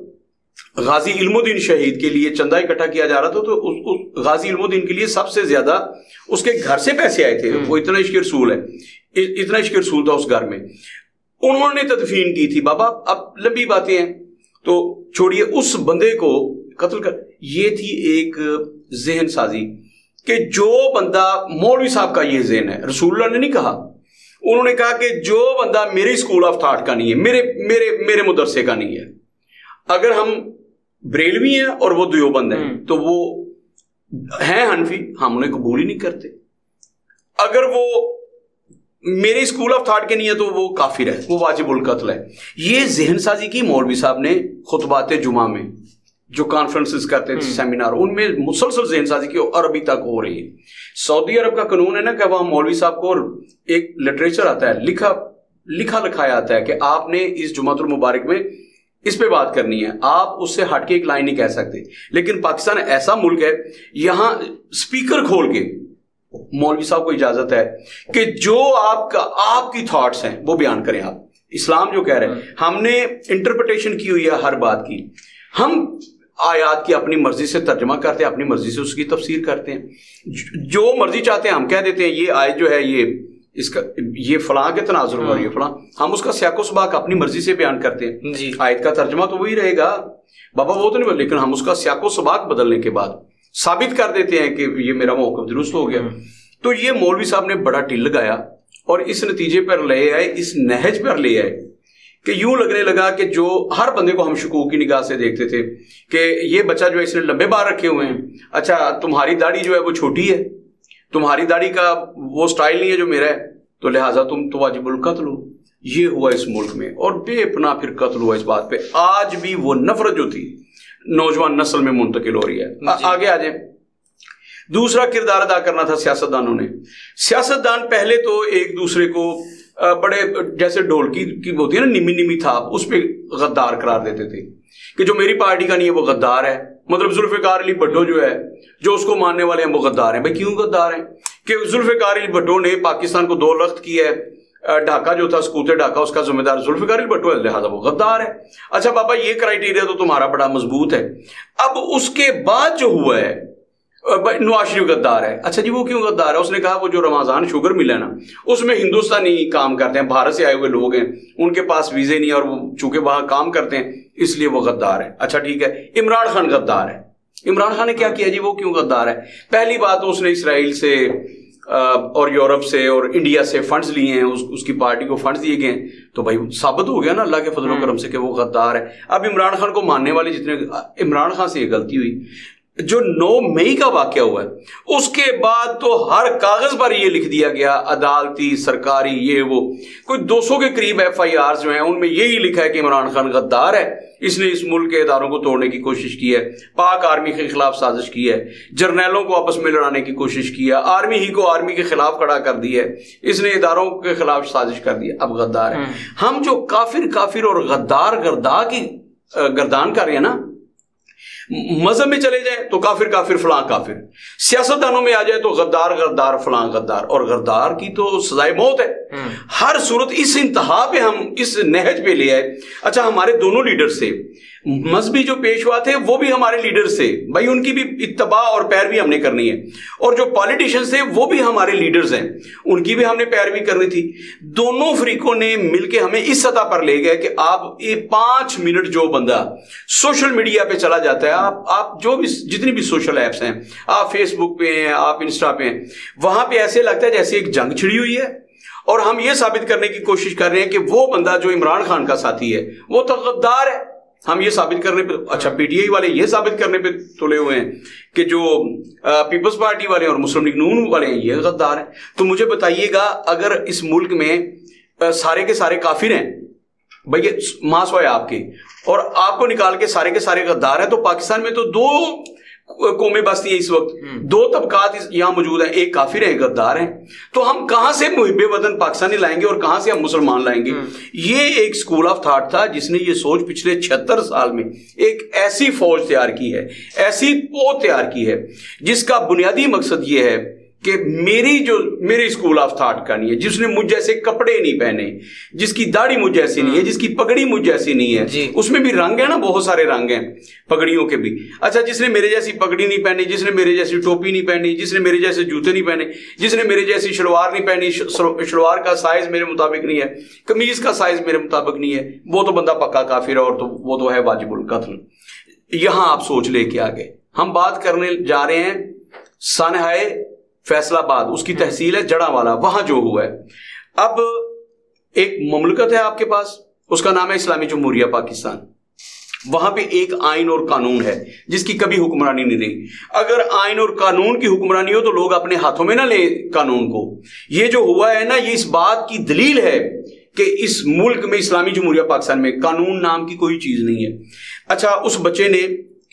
غازی علم الدین شہید کے لیے چندہ اکٹھا کیا جا رہا تھا تو غازی علم الدین کے لیے سب سے زیادہ اس کے گھر سے پیسے آئے تھے. وہ اتنا عشق رسول ہے، اتنا عشق رسول تھا اس گھر میں. انہوں نے تدفین کی تھی. بابا اب لمبی باتیں ہیں تو چھوڑیے، اس بندے کو قتل کر. یہ تھی ایک ذہن سازی کہ جو بندہ، مولوی صاحب کا یہ ذہن ہے، رسول اللہ نے نہیں کہا، انہوں نے کہا کہ جو بندہ میرے اسکول آف تھاٹ کا نہیں ہے، میرے میرے میرے مدرسے کا نہیں ہے. اگر ہم بریلوی ہیں اور وہ دیوبند ہیں تو وہ ہیں حنفی، ہم انہیں قبول ہی نہیں کرتے. اگر وہ میرے اسکول آف تھاٹ کے نہیں ہے تو وہ کافر ہے، وہ واجب القتل ہے. یہ ذہن سازی کی مولوی صاحب نے خطبات جمعہ میں جو کانفرنسز کرتے تھے، سیمینار، ان میں مسلسل ذہن سازی کی اور ابھی تک ہو رہی ہے. سعودی عرب کا قانون ہے نا کہ وہاں مولوی صاحب کو ایک لٹریچر آتا ہے، لکھا لکھا لکھایا آتا ہے کہ آپ نے اس جمعۃ المبارک میں اس پہ بات کرنی ہے، آپ اس سے ہٹ کے ایک لائن نہیں کہہ سکتے. لیکن پاکستان ایسا ملک ہے، یہاں سپیکر کھول کے مولوی صاحب کو اجازت ہے کہ جو آپ کا آپ کی تھاٹس ہیں وہ بیان کریں. آپ اسلام جو کہہ رہے ہیں، ہم نے انٹرپریٹیشن کی ہوئی ہے ہر بات کی. ہم آیات کی اپنی مرضی سے ترجمہ کرتے ہیں، اپنی مرضی سے اس کی تفسیر کرتے ہیں، جو مرضی چاہتے ہیں ہم کہہ دیتے ہیں یہ آیت جو ہے یہ اس کا یہ فلاں کے تناظر ہو رہی ہے فلاں، ہم اس کا سیاق و سباق اپنی مرضی سے بیان کرتے ہیں جی. آیت کا ترجمہ تو وہی رہے گا بابا، وہ تو نہیں، لیکن ہم اس کا سیاق و سباق بدلنے کے بعد ثابت کر دیتے ہیں کہ یہ میرا موقف درست ہو گیا. تو یہ مولوی صاحب نے بڑا ٹل لگایا اور اس نتیجے پر لے آئے، اس نہج پر لے آئے کہ یوں لگنے لگا کہ جو ہر بندے کو ہم شکوک کی نگاہ سے دیکھتے تھے کہ یہ بچہ جو ہے اس نے لمبے بال رکھے ہوئے ہیں، اچھا تمہاری داڑھی جو ہے وہ چھوٹی ہے، تمہاری داڑھی کا وہ سٹائل نہیں ہے جو میرا ہے، تو لہٰذا تم تو واجب القتل ہو. یہ ہوا اس ملک میں اور بے پناہ پھر قتل ہوا اس بات پہ. آج بھی وہ نفرت جو تھی نوجوان نسل میں منتقل ہو رہی ہے. جی. آگے آ جائیں. دوسرا کردار ادا کرنا تھا سیاستدانوں نے. سیاستدان پہلے تو ایک دوسرے کو بڑے جیسے ڈھولکی کی ہوتی ہے نا نیمی نیمی تھاپ، اس پہ غدار قرار دیتے تھے کہ جو میری پارٹی کا نہیں ہے وہ غدار ہے. مطلب ذوالفقار علی بھٹو جو ہے، جو اس کو ماننے والے ہیں وہ غدار ہیں. بھائی کیوں غدار ہیں؟ کہ ذوالفقار علی بھٹو نے پاکستان کو دو لخت کیا ہے، ڈھاکہ جو تھا سکوتے ڈھاکہ اس کا ذمہ دار ذوالفقار علی بھٹو ہے، لہٰذا وہ غدار ہے. اچھا بابا یہ کرائیٹیریا تو تمہارا بڑا مضبوط ہے. اب اس کے بعد جو ہوا ہے نواز شریف غدار ہے. اچھا جی وہ کیوں غدار ہے؟ اس نے کہا وہ جو رمضان شوگر مل ہے نا اس میں ہندوستانی کام کرتے ہیں، بھارت سے آئے ہوئے لوگ ہیں، ان کے پاس ویزے نہیں اور وہ چونکہ وہاں کام کرتے ہیں اس لیے وہ غدار ہے. اچھا ٹھیک ہے. عمران خان غدار ہے. عمران خان نے کیا کیا جی؟ وہ کیوں غدار ہے؟ پہلی بات تو اس نے اسرائیل سے اور یورپ سے اور انڈیا سے فنڈز لیے ہیں، اس, اس کی پارٹی کو فنڈز دیے گئے ہیں، تو بھائی ثابت ہو گیا نا اللہ کے فضل و کرم سے کہ وہ غدار ہے۔ اب عمران خان کو ماننے والے جتنے، عمران خان سے یہ غلطی ہوئی جو نو مئی کا واقعہ ہوا ہے، اس کے بعد تو ہر کاغذ پر یہ لکھ دیا گیا عدالتی سرکاری یہ وہ، کوئی دو سو کے قریب ایف آئی آر جو ہیں ان میں یہی لکھا ہے کہ عمران خان غدار ہے، اس نے اس ملک کے اداروں کو توڑنے کی کوشش کی ہے، پاک آرمی کے خلاف سازش کی ہے، جرنیلوں کو آپس میں لڑانے کی کوشش کی ہے، آرمی ہی کو آرمی کے خلاف کھڑا کر دیا ہے، اس نے اداروں کے خلاف سازش کر دی، اب غدار ہے۔ ہم جو کافر کافر اور غدار گردا کی گردان کر رہے ہیں نا، مذہب میں چلے جائیں تو کافر کافر فلاں کافر، سیاست دانوں میں آ جائے تو غدار غدار فلاں غدار، اور غدار کی تو سزائے موت ہے ہر صورت۔ اس انتہا پہ ہم اس نہج پہ لے آئے۔ اچھا ہمارے دونوں لیڈر سے مذہبی جو پیشوا تھے وہ بھی ہمارے لیڈر سے، بھائی ان کی بھی اتباع اور پیروی ہم نے کرنی ہے، اور جو پالیٹیشنز تھے وہ بھی ہمارے لیڈرز ہیں، ان کی بھی ہم نے پیروی کرنی تھی۔ دونوں فریقوں نے مل کے ہمیں اس سطح پر لے گئے کہ آپ یہ پانچ منٹ جو بندہ سوشل میڈیا پہ چلا جاتا ہے، آپ آپ جو بھی جتنی بھی سوشل ایپس ہیں، آپ فیس بک پہ ہیں، آپ انسٹا پہ ہیں، وہاں پہ ایسے لگتا ہے جیسے ایک جنگ چھڑی ہوئی ہے، اور ہم یہ ثابت کرنے کی کوشش کر رہے ہیں کہ وہ بندہ جو عمران خان کا ساتھی ہے وہ تو غدار ہے۔ ہم یہ ثابت کرنے پہ، اچھا پی ٹی آئی والے یہ ثابت کرنے پہ تلے ہوئے ہیں کہ جو پیپلز پارٹی والے اور مسلم لیگ نون والے ہیں یہ غدار ہیں۔ تو مجھے بتائیے گا اگر اس ملک میں سارے کے سارے کافر ہیں، بھائی ماں سوائے آپ کے، اور آپ کو نکال کے سارے کے سارے غدار ہیں، تو پاکستان میں تو دو قومیں بستی ہیں اس وقت، دو طبقات یہاں موجود ہیں، ایک کافر ہیں ایک غدار ہیں، تو ہم کہاں سے محب وطن پاکستانی لائیں گے اور کہاں سے ہم مسلمان لائیں گے؟ یہ ایک سکول آف تھاٹ تھا جس نے یہ سوچ پچھلے چھہتر سال میں ایک ایسی فوج تیار کی ہے، ایسی پود تیار کی ہے جس کا بنیادی مقصد یہ ہے کہ میری جو میری اسکول آف تھاٹ کا نہیں ہے، جس نے مجھ جیسے کپڑے نہیں پہنے، جس کی داڑھی مجھ جیسی نہیں ہے، جس کی پگڑی مجھ جیسی نہیں ہے، جی۔ اس میں بھی رنگ ہے نا، بہت سارے رنگ ہیں پگڑیوں کے بھی۔ اچھا جس نے میرے جیسی پگڑی نہیں پہنی، جس نے میرے جیسی ٹوپی نہیں پہنی، جس نے میرے جیسے جوتے نہیں پہنے، جس نے میرے جیسی شلوار نہیں پہنی، شلوار کا سائز میرے مطابق نہیں ہے، قمیض کا سائز میرے مطابق نہیں ہے، وہ تو بندہ پکا کافر ہے، اور تو وہ تو ہے واجب القتل۔ یہاں آپ سوچ لے کے آگے ہم بات کرنے جا رہے ہیں سانحۂ فیصل آباد، اس کی تحصیل ہے جڑا والا، وہاں جو ہوا ہے۔ اب ایک مملکت ہے آپ کے پاس، اس کا نام ہے اسلامی جمہوریہ پاکستان، وہاں پہ ایک آئین اور قانون ہے جس کی کبھی حکمرانی نہیں رہی۔ اگر آئین اور قانون کی حکمرانی ہو تو لوگ اپنے ہاتھوں میں نہ لیں قانون کو۔ یہ جو ہوا ہے نا، یہ اس بات کی دلیل ہے کہ اس ملک میں اسلامی جمہوریہ پاکستان میں قانون نام کی کوئی چیز نہیں ہے۔ اچھا اس بچے نے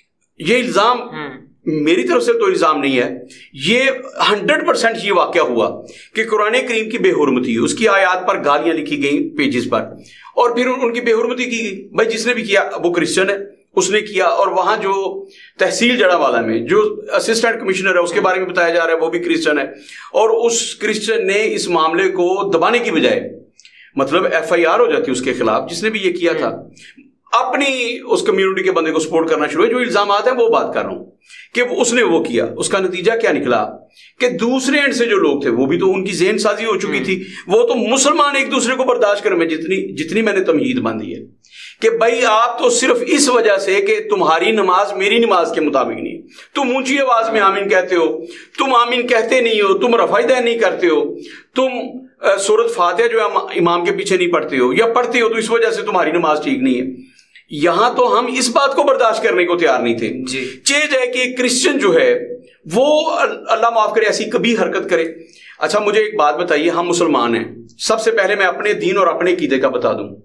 یہ الزام، میری طرف سے تو الزام نہیں ہے، یہ ہنڈریڈ پرسینٹ یہ واقعہ ہوا کہ قرآن کریم کی بے حرمتی، اس کی آیات پر گالیاں لکھی گئیں پیجز پر، اور پھر ان کی بے حرمتی کی گئی۔ بھائی جس نے بھی کیا وہ کرسچن ہے، اس نے کیا، اور وہاں جو تحصیل جڑا والا میں جو اسسٹنٹ کمشنر ہے اس کے بارے میں بتایا جا رہا ہے وہ بھی کرسچن ہے، اور اس کرسچن نے اس معاملے کو دبانے کی بجائے، مطلب ایف آئی آر ہو جاتی اس کے خلاف جس نے بھی یہ کیا تھا، اپنی اس کمیونٹی کے بندے کو سپورٹ کرنا شروع ہے۔ جو الزامات ہیں وہ بات کر رہا ہوں کہ اس نے وہ کیا، اس کا نتیجہ کیا نکلا کہ دوسرے اینڈ سے جو لوگ تھے وہ بھی تو ان کی ذہن سازی ہو چکی تھی، وہ تو مسلمان ایک دوسرے کو برداشت کرنے میں جتنی جتنی میں نے تمہید باندھی ہے کہ بھائی آپ تو صرف اس وجہ سے کہ تمہاری نماز میری نماز کے مطابق نہیں، تم اونچی آواز میں آمین کہتے ہو، تم آمین کہتے نہیں ہو، تم رفع دین نہیں کرتے ہو، تم سورۃ فاتحہ جو ہے امام کے پیچھے نہیں پڑھتے ہو، یا پڑھتے ہو تو اس وجہ سے تمہاری نماز ٹھیک نہیں ہے۔ یہاں تو ہم اس بات کو برداشت کرنے کو تیار نہیں تھے۔ چیز ہے کہ کرسچن جو ہے وہ اللہ معاف کرے ایسی کبھی حرکت کرے۔ اچھا مجھے ایک بات بتائیے، ہم مسلمان ہیں، سب سے پہلے میں اپنے دین اور اپنے عقیدے کا بتا دوں،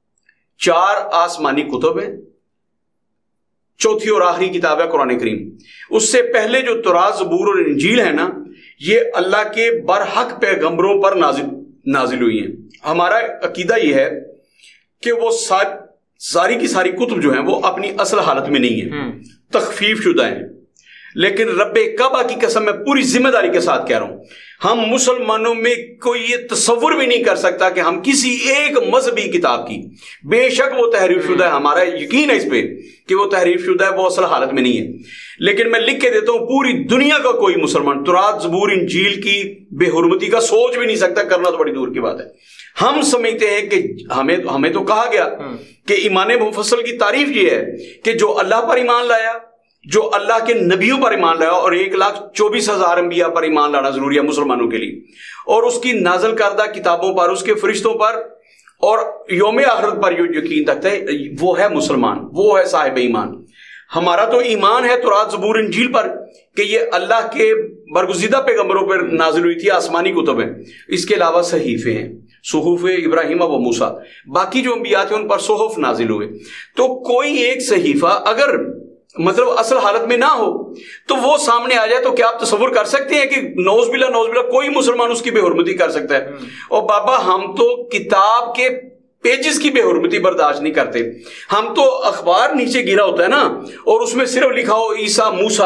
چار آسمانی کتب ہیں، چوتھی اور آخری کتاب ہے قرآن کریم، اس سے پہلے جو تورات، زبور اور انجیل ہے نا، یہ اللہ کے برحق پیغمبروں پر نازل نازل ہوئی ہیں۔ ہمارا عقیدہ یہ ہے کہ وہ ساری کی ساری کتب جو ہیں وہ اپنی اصل حالت میں نہیں ہیں، تخفیف شدہ ہیں، لیکن رب کعبہ کی قسم میں پوری ذمہ داری کے ساتھ کہہ رہا ہوں، ہم مسلمانوں میں کوئی یہ تصور بھی نہیں کر سکتا کہ ہم کسی ایک مذہبی کتاب کی، بے شک وہ تحریف شدہ ہے، ہمارا یقین ہے اس پہ کہ وہ تحریف شدہ ہے، وہ اصل حالت میں نہیں ہے، لیکن میں لکھ کے دیتا ہوں پوری دنیا کا کوئی مسلمان تورات، زبور، انجیل کی بے حرمتی کا سوچ بھی نہیں سکتا، کرنا تو بڑی دور کی بات ہے۔ ہم سمجھتے ہیں کہ ہمیں ہمیں تو کہا گیا کہ ایمان مفصل کی تعریف یہ ہے کہ جو اللہ پر ایمان لایا، جو اللہ کے نبیوں پر ایمان لایا اور ایک لاکھ چوبیس ہزار انبیاء پر ایمان لانا ضروری ہے مسلمانوں کے لیے, اور اس کی نازل کردہ کتابوں پر, اس کے فرشتوں پر اور یوم آخرت پر جو یقین رکھتا ہے, وہ ہے مسلمان, وہ ہے صاحب ایمان. ہمارا تو ایمان ہے تورات زبور انجیل پر کہ یہ اللہ کے برگزیدہ پیغمبروں پر نازل ہوئی تھی, آسمانی کتب ہیں. اس کے علاوہ صحیفے ہیں, صحف ابراہیم و موسیٰ, باقی جو انبیاء تھے ان پر صحف نازل ہوئے. تو کوئی ایک صحیفہ اگر مطلب اصل حالت میں نہ ہو تو وہ سامنے آ جائے تو کیا آپ تصور کر سکتے ہیں کہ نوز باللہ نوز باللہ کوئی مسلمان اس کی بے حرمتی کر سکتا ہے؟ اور بابا ہم تو کتاب کے پیجز کی بے حرمتی برداشت نہیں کرتے. ہم تو اخبار نیچے گرا ہوتا ہے نا, اور اس میں صرف لکھا ہو عیسیٰ موسیٰ,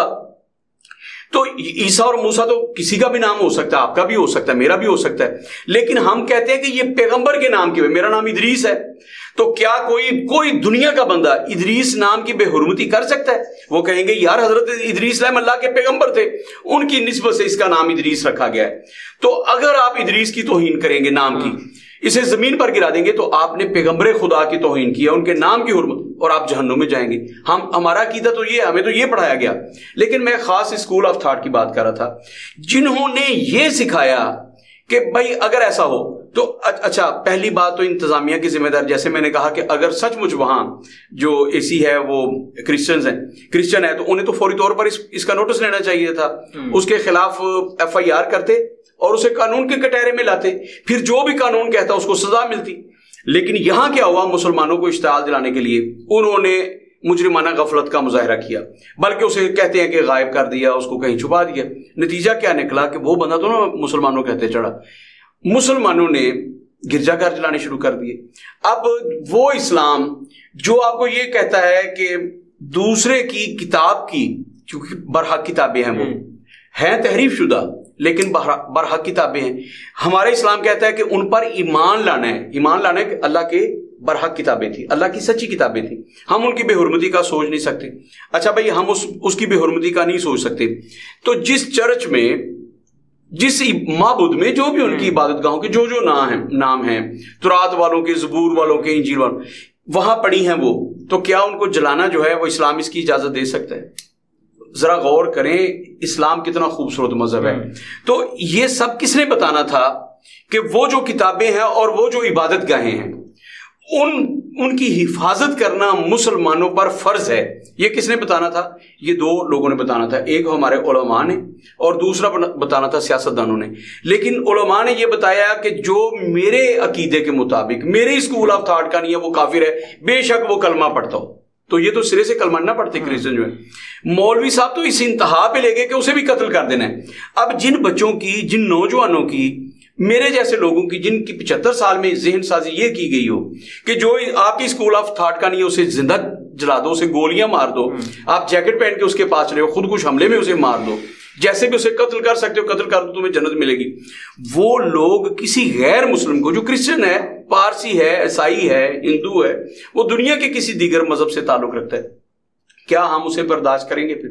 تو عیسیٰ اور موسیٰ تو کسی کا بھی نام ہو سکتا ہے, آپ کا بھی ہو سکتا ہے, میرا بھی ہو سکتا ہے, لیکن ہم کہتے ہیں کہ یہ پیغمبر کے نام کی ہوئے, میرا نام ادریس ہے, تو کیا کوئی کوئی دنیا کا بندہ ادریس نام کی بے حرمتی کر سکتا ہے؟ وہ کہیں گے یار حضرت ادریس علیہ اللہ کے پیغمبر تھے, ان کی نسبت سے اس کا نام ادریس رکھا گیا ہے. تو اگر آپ ادریس کی توہین کریں گے نام کی, اسے زمین پر گرا دیں گے, تو آپ نے پیغمبر خدا کی توہین کیا, ان کے نام کی حرمت, اور آپ جہنم میں جائیں گے. ہم ہمارا عقیدہ تو یہ, ہمیں تو یہ پڑھایا گیا. لیکن میں خاص اسکول آف تھاٹ کی بات کر رہا تھا جنہوں نے یہ سکھایا کہ بھائی اگر ایسا ہو تو اچھا, پہلی بات تو انتظامیہ کی ذمہ دار, جیسے میں نے کہا کہ اگر سچ مچ وہاں جو اے سی ہے وہ کرسچنز ہیں, کرسچن ہے, تو انہیں تو فوری طور پر اس, اس کا نوٹس لینا چاہیے تھا, اس کے خلاف ایف آئی آر کرتے اور اسے قانون کے کٹہرے میں لاتے, پھر جو بھی قانون کہتا اس کو سزا ملتی. لیکن یہاں کیا ہوا, مسلمانوں کو اشتعال دلانے کے لیے انہوں نے مجرمانہ غفلت کا مظاہرہ کیا, بلکہ اسے کہتے ہیں کہ غائب کر دیا, اس کو کہیں چھپا دیا. نتیجہ کیا نکلا کہ وہ بندہ تو نا مسلمانوں کہتے چڑھا, مسلمانوں نے گرجا گھر جلانے شروع کر دیے. اب وہ اسلام جو آپ کو یہ کہتا ہے کہ دوسرے کی کتاب کی, چونکہ برحق کتابیں ہیں, وہ ہیں تحریف شدہ لیکن برحق کتابیں ہیں, ہمارا اسلام کہتا ہے کہ ان پر ایمان لانا ہے. ایمان لانا ہے کہ اللہ کے برحق کتابیں تھیں, اللہ کی سچی کتابیں تھیں, ہم ان کی بے حرمتی کا سوچ نہیں سکتے. اچھا بھائی, ہم اس اس کی بے حرمتی کا نہیں سوچ سکتے, تو جس چرچ میں, جس معبود میں جو بھی ان کی عبادت گاہوں کے جو جو نام ہیں, تورات والوں کے, زبور والوں کے, انجیل والوں, وہاں پڑھی ہیں وہ, تو کیا ان کو جلانا جو ہے وہ اسلام اس کی اجازت دے سکتا ہے؟ ذرا غور کریں, اسلام کتنا خوبصورت مذہب ہے. تو یہ سب کس نے بتانا تھا کہ وہ جو کتابیں ہیں اور وہ جو عبادت گاہیں ہیں ان ان کی حفاظت کرنا مسلمانوں پر فرض ہے. یہ کس نے بتانا تھا؟ یہ دو لوگوں نے بتانا تھا, ایک ہمارے علماء نے اور دوسرا بتانا تھا سیاستدانوں نے. لیکن علماء نے یہ بتایا کہ جو میرے عقیدے کے مطابق, میرے اسکول آف تھاٹ کا نہیں ہے, وہ کافر ہے, بے شک وہ کلمہ پڑھتا ہو. تو یہ تو سرے سے کلمہ نہ پڑھتے کرسچن جو ہے. مولوی صاحب تو اس انتہا پہ لے گئے کہ اسے بھی قتل کر دینا ہے. اب جن بچوں کی, جن نوجوانوں کی, میرے جیسے لوگوں کی, جن کی پچہتر سال میں ذہن سازی یہ کی گئی ہو کہ جو آپ کی اسکول آف تھاٹ کا نہیں ہے اسے زندہ جلا دو, اسے گولیاں مار دو, آپ جیکٹ پہن کے اس کے پاس چلے ہو, خود کش حملے میں اسے مار دو, جیسے بھی اسے قتل کر سکتے ہو قتل کر دو, تمہیں جنت ملے گی. وہ لوگ کسی غیر مسلم کو, جو کرسچن ہے, پارسی ہے, عیسائی ہے, ہندو ہے, وہ دنیا کے کسی دیگر مذہب سے تعلق رکھتا ہے, کیا ہم اسے برداشت کریں گے؟ پھر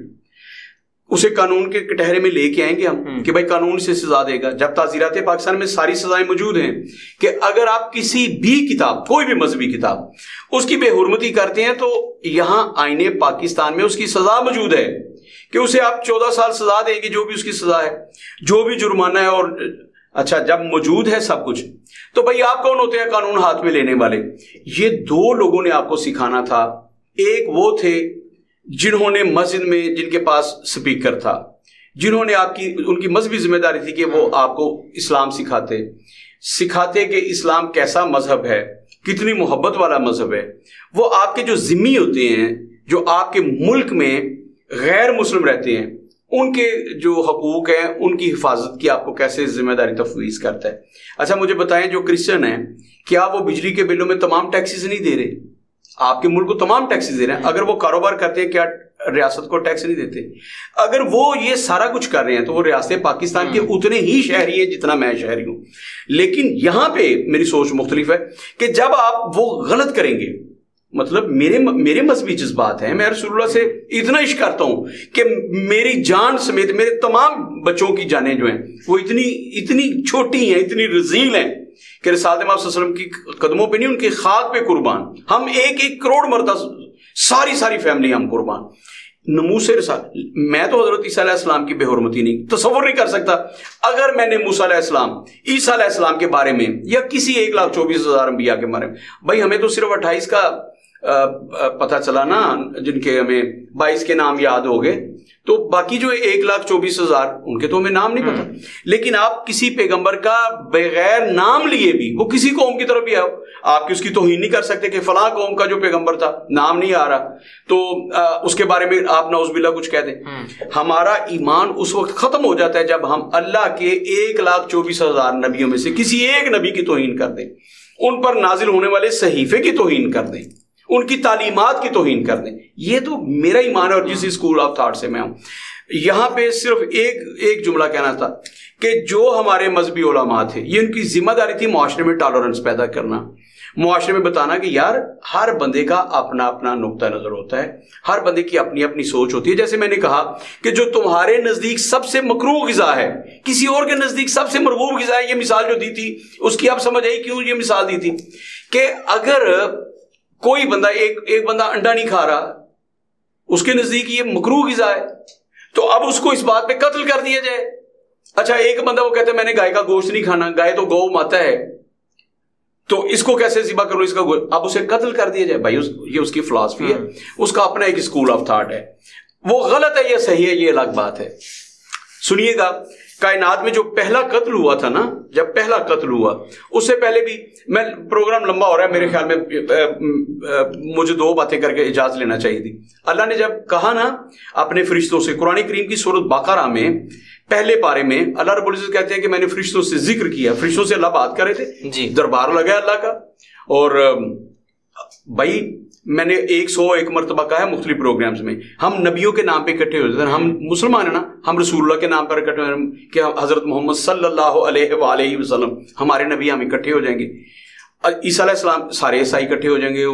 اسے قانون کے کٹہرے میں لے کے آئیں گے ہم کہ بھائی قانون سے سزا دے گا, جب تعزیرات پاکستان میں ساری سزائیں موجود ہیں کہ اگر آپ کسی بھی کتاب, کوئی بھی مذہبی کتاب, اس کی بے حرمتی کرتے ہیں تو یہاں آئین پاکستان میں اس کی سزا موجود ہے کہ اسے آپ چودہ سال سزا دیں گے, جو بھی اس کی سزا ہے, جو بھی جرمانہ ہے. اور اچھا جب موجود ہے سب کچھ, تو بھائی آپ کون ہوتے ہیں قانون ہاتھ میں لینے والے؟ یہ دو لوگوں نے آپ کو سکھانا تھا. ایک وہ تھے جنہوں نے مسجد میں, جن کے پاس سپیکر تھا, جنہوں نے آپ کی, ان کی مذہبی ذمہ داری تھی کہ وہ آپ کو اسلام سکھاتے سکھاتے کہ اسلام کیسا مذہب ہے, کتنی محبت والا مذہب ہے. وہ آپ کے جو ذمہ ہوتے ہیں, جو آپ کے ملک میں غیر مسلم رہتے ہیں, ان کے جو حقوق ہیں ان کی حفاظت کی آپ کو کیسے ذمہ داری تفویض کرتا ہے. اچھا مجھے بتائیں, جو کرسچن ہیں کیا وہ بجلی کے بلوں میں تمام ٹیکسز نہیں دے رہے؟ آپ کے ملک کو تمام ٹیکسز دے رہے ہیں. اگر وہ کاروبار کرتے ہیں کیا ریاست کو ٹیکس نہیں دیتے؟ اگر وہ یہ سارا کچھ کر رہے ہیں تو وہ ریاست پاکستان کے اتنے ہی شہری ہیں جتنا میں شہری ہوں. لیکن یہاں پہ میری سوچ مختلف ہے کہ جب آپ وہ غلط کریں گے, مطلب میرے میرے مذہبی جذبات ہیں, میں رسول اللہ سے اتنا عشق کرتا ہوں کہ میری جان سمیت میرے تمام بچوں کی جانیں جو ہیں وہ اتنی اتنی چھوٹی ہیں, اتنی رذیل ہیں کہ رسالت امام صلی اللہ علیہ وسلم کی قدموں پہ نہیں, ان کی خاک پہ قربان. ہم ایک ایک کروڑ مرتبہ ساری ساری فیملی ہم قربان. نموس رسالت. میں تو حضرت عیسیٰ علیہ السلام کی بے حرمتی نہیں تصور نہیں کر سکتا. اگر میں نے موسیٰ علیہ السلام عیسیٰ علیہ السلام کے بارے میں یا کسی ایک لاکھ چوبیس ہزار انبیاء کے بارے میں, بھائی ہمیں تو صرف اٹھائیس کا پتہ چلا نا, جن کے ہمیں بائیس کے نام یاد ہو گئے, تو باقی جو ایک لاکھ چوبیس ہزار ان کے تو ہمیں نام نہیں پتا. لیکن آپ کسی پیغمبر کا بغیر نام لیے بھی, وہ کسی قوم کی طرف بھی آؤ, آپ کی اس کی توہین نہیں کر سکتے کہ فلاں قوم کا جو پیغمبر تھا نام نہیں آ رہا تو اس کے بارے میں آپ نعوذ باللہ کچھ کہہ دیں. ہمارا ایمان اس وقت ختم ہو جاتا ہے جب ہم اللہ کے ایک لاکھ چوبیس ہزار نبیوں میں سے کسی ایک نبی کی توہین کر دیں, ان پر نازل ہونے والے صحیفے کی توہین کر دیں, ان کی تعلیمات کی توہین کر دیں. یہ تو میرا ایمان ہے, اور جس اسکول آف تھاٹ سے میں ہوں. یہاں پہ صرف ایک ایک جملہ کہنا تھا کہ جو ہمارے مذہبی علماء تھے, یہ ان کی ذمہ داری تھی معاشرے میں ٹالرنس پیدا کرنا, معاشرے میں بتانا کہ یار ہر بندے کا اپنا اپنا نقطہ نظر ہوتا ہے, ہر بندے کی اپنی اپنی سوچ ہوتی ہے. جیسے میں نے کہا کہ جو تمہارے نزدیک سب سے مکروہ غذا ہے, کسی اور کے نزدیک سب سے مرغوب غذا ہے. یہ مثال جو دی تھی اس کی آپ سمجھ آئی کیوں یہ مثال دی تھی, کہ اگر کوئی بندہ ایک ایک بندہ انڈا نہیں کھا رہا, اس کے نزدیک یہ مکروہ غذا ہے, تو اب اس کو اس بات پہ قتل کر دیا جائے. اچھا ایک بندہ وہ کہتا ہے میں نے گائے کا گوشت نہیں کھانا, گائے تو گو ماتا ہے, تو اس کو کیسے ذبح کرو اس کا گوشت, اب اسے قتل کر دیا جائے. بھائی یہ اس کی فلسفی ہے, اس کا اپنا ایک اسکول آف تھاٹ ہے, وہ غلط ہے یا صحیح ہے یہ الگ بات ہے. سنیے گا, کائنات میں جو پہلا قتل ہوا تھا نا, جب پہلا قتل ہوا اس سے پہلے بھی, میں پروگرام لمبا ہو رہا ہے میرے خیال میں, مجھے دو باتیں کر کے اجازت لینا چاہیے تھی. اللہ نے جب کہا نا اپنے فرشتوں سے, قرآن کریم کی سورۃ بقرہ میں پہلے پارے میں اللہ رب العزت کہتے ہیں کہ میں نے فرشتوں سے ذکر کیا, فرشتوں سے اللہ بات کر رہے تھے جی, دربار لگا اللہ کا. اور بھائی میں نے ایک سو ایک مرتبہ کہا ہے مختلف پروگرامز میں, ہم نبیوں کے نام پہ اکٹھے ہو جاتے ہیں. ہم مسلمان ہیں نا, ہم رسول اللہ کے نام پر اکٹھے ہو جائیں کہ حضرت محمد صلی اللہ علیہ وآلہ وسلم ہمارے نبی, ہم اکٹھے ہو جائیں گے. عیسیٰ علیہ السلام سارے عیسائی اکٹھے ہو جائیں گے,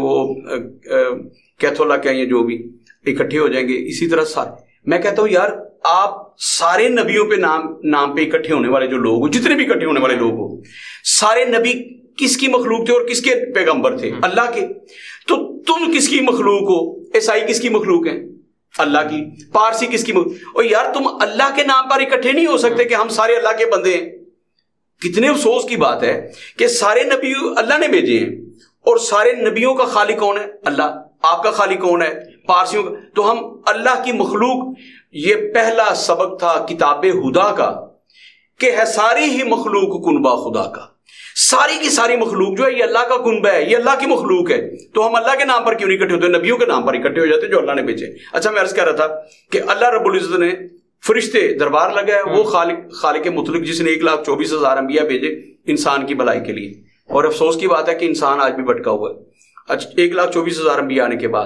وہ کیتھولک ہیں یہ جو بھی اکٹھے ہو جائیں گے. اسی طرح سارے, میں کہتا ہوں یار آپ سارے نبیوں پہ نام نام پہ اکٹھے ہونے والے جو لوگ ہو, جتنے بھی اکٹھے ہونے والے لوگ ہو, سارے نبی کس کی مخلوق تھے اور کس کے پیغمبر تھے؟ اللہ کے. تو تم کس کی مخلوق ہو؟ عیسائی کس کی مخلوق ہیں؟ اللہ کی. پارسی کس کی مخلوق؟ اور یار تم اللہ کے نام پر اکٹھے نہیں ہو سکتے کہ ہم سارے اللہ کے بندے ہیں. کتنے افسوس کی بات ہے کہ سارے نبی اللہ نے بھیجے ہیں, اور سارے نبیوں کا خالق کون ہے؟ اللہ. آپ کا خالق کون ہے؟ پارسیوں کا. تو ہم اللہ کی مخلوق, یہ پہلا سبق تھا کتاب ہدا کا کہ ہے ساری ہی مخلوق کنبہ خدا کا. ساری کی ساری مخلوق جو ہے یہ اللہ کا کنبہ ہے, یہ اللہ کی مخلوق ہے. تو ہم اللہ کے نام پر کیوں نہیں اکٹھے ہوتے؟ نبیوں کے نام پر اکٹھے ہو جاتے جو اللہ نے بھیجے. اچھا میں عرض کر رہا تھا کہ اللہ رب العزت نے فرشتے دربار لگائے, وہ خالق خالق مطلق جس نے ایک لاکھ چوبیس ہزار انبیاء بھیجے انسان کی بھلائی کے لیے. اور افسوس کی بات ہے کہ انسان آج بھی بھٹکا ہوا ہے. اچھا ایک لاکھ چوبیس ہزار انبیاء آنے کے بعد,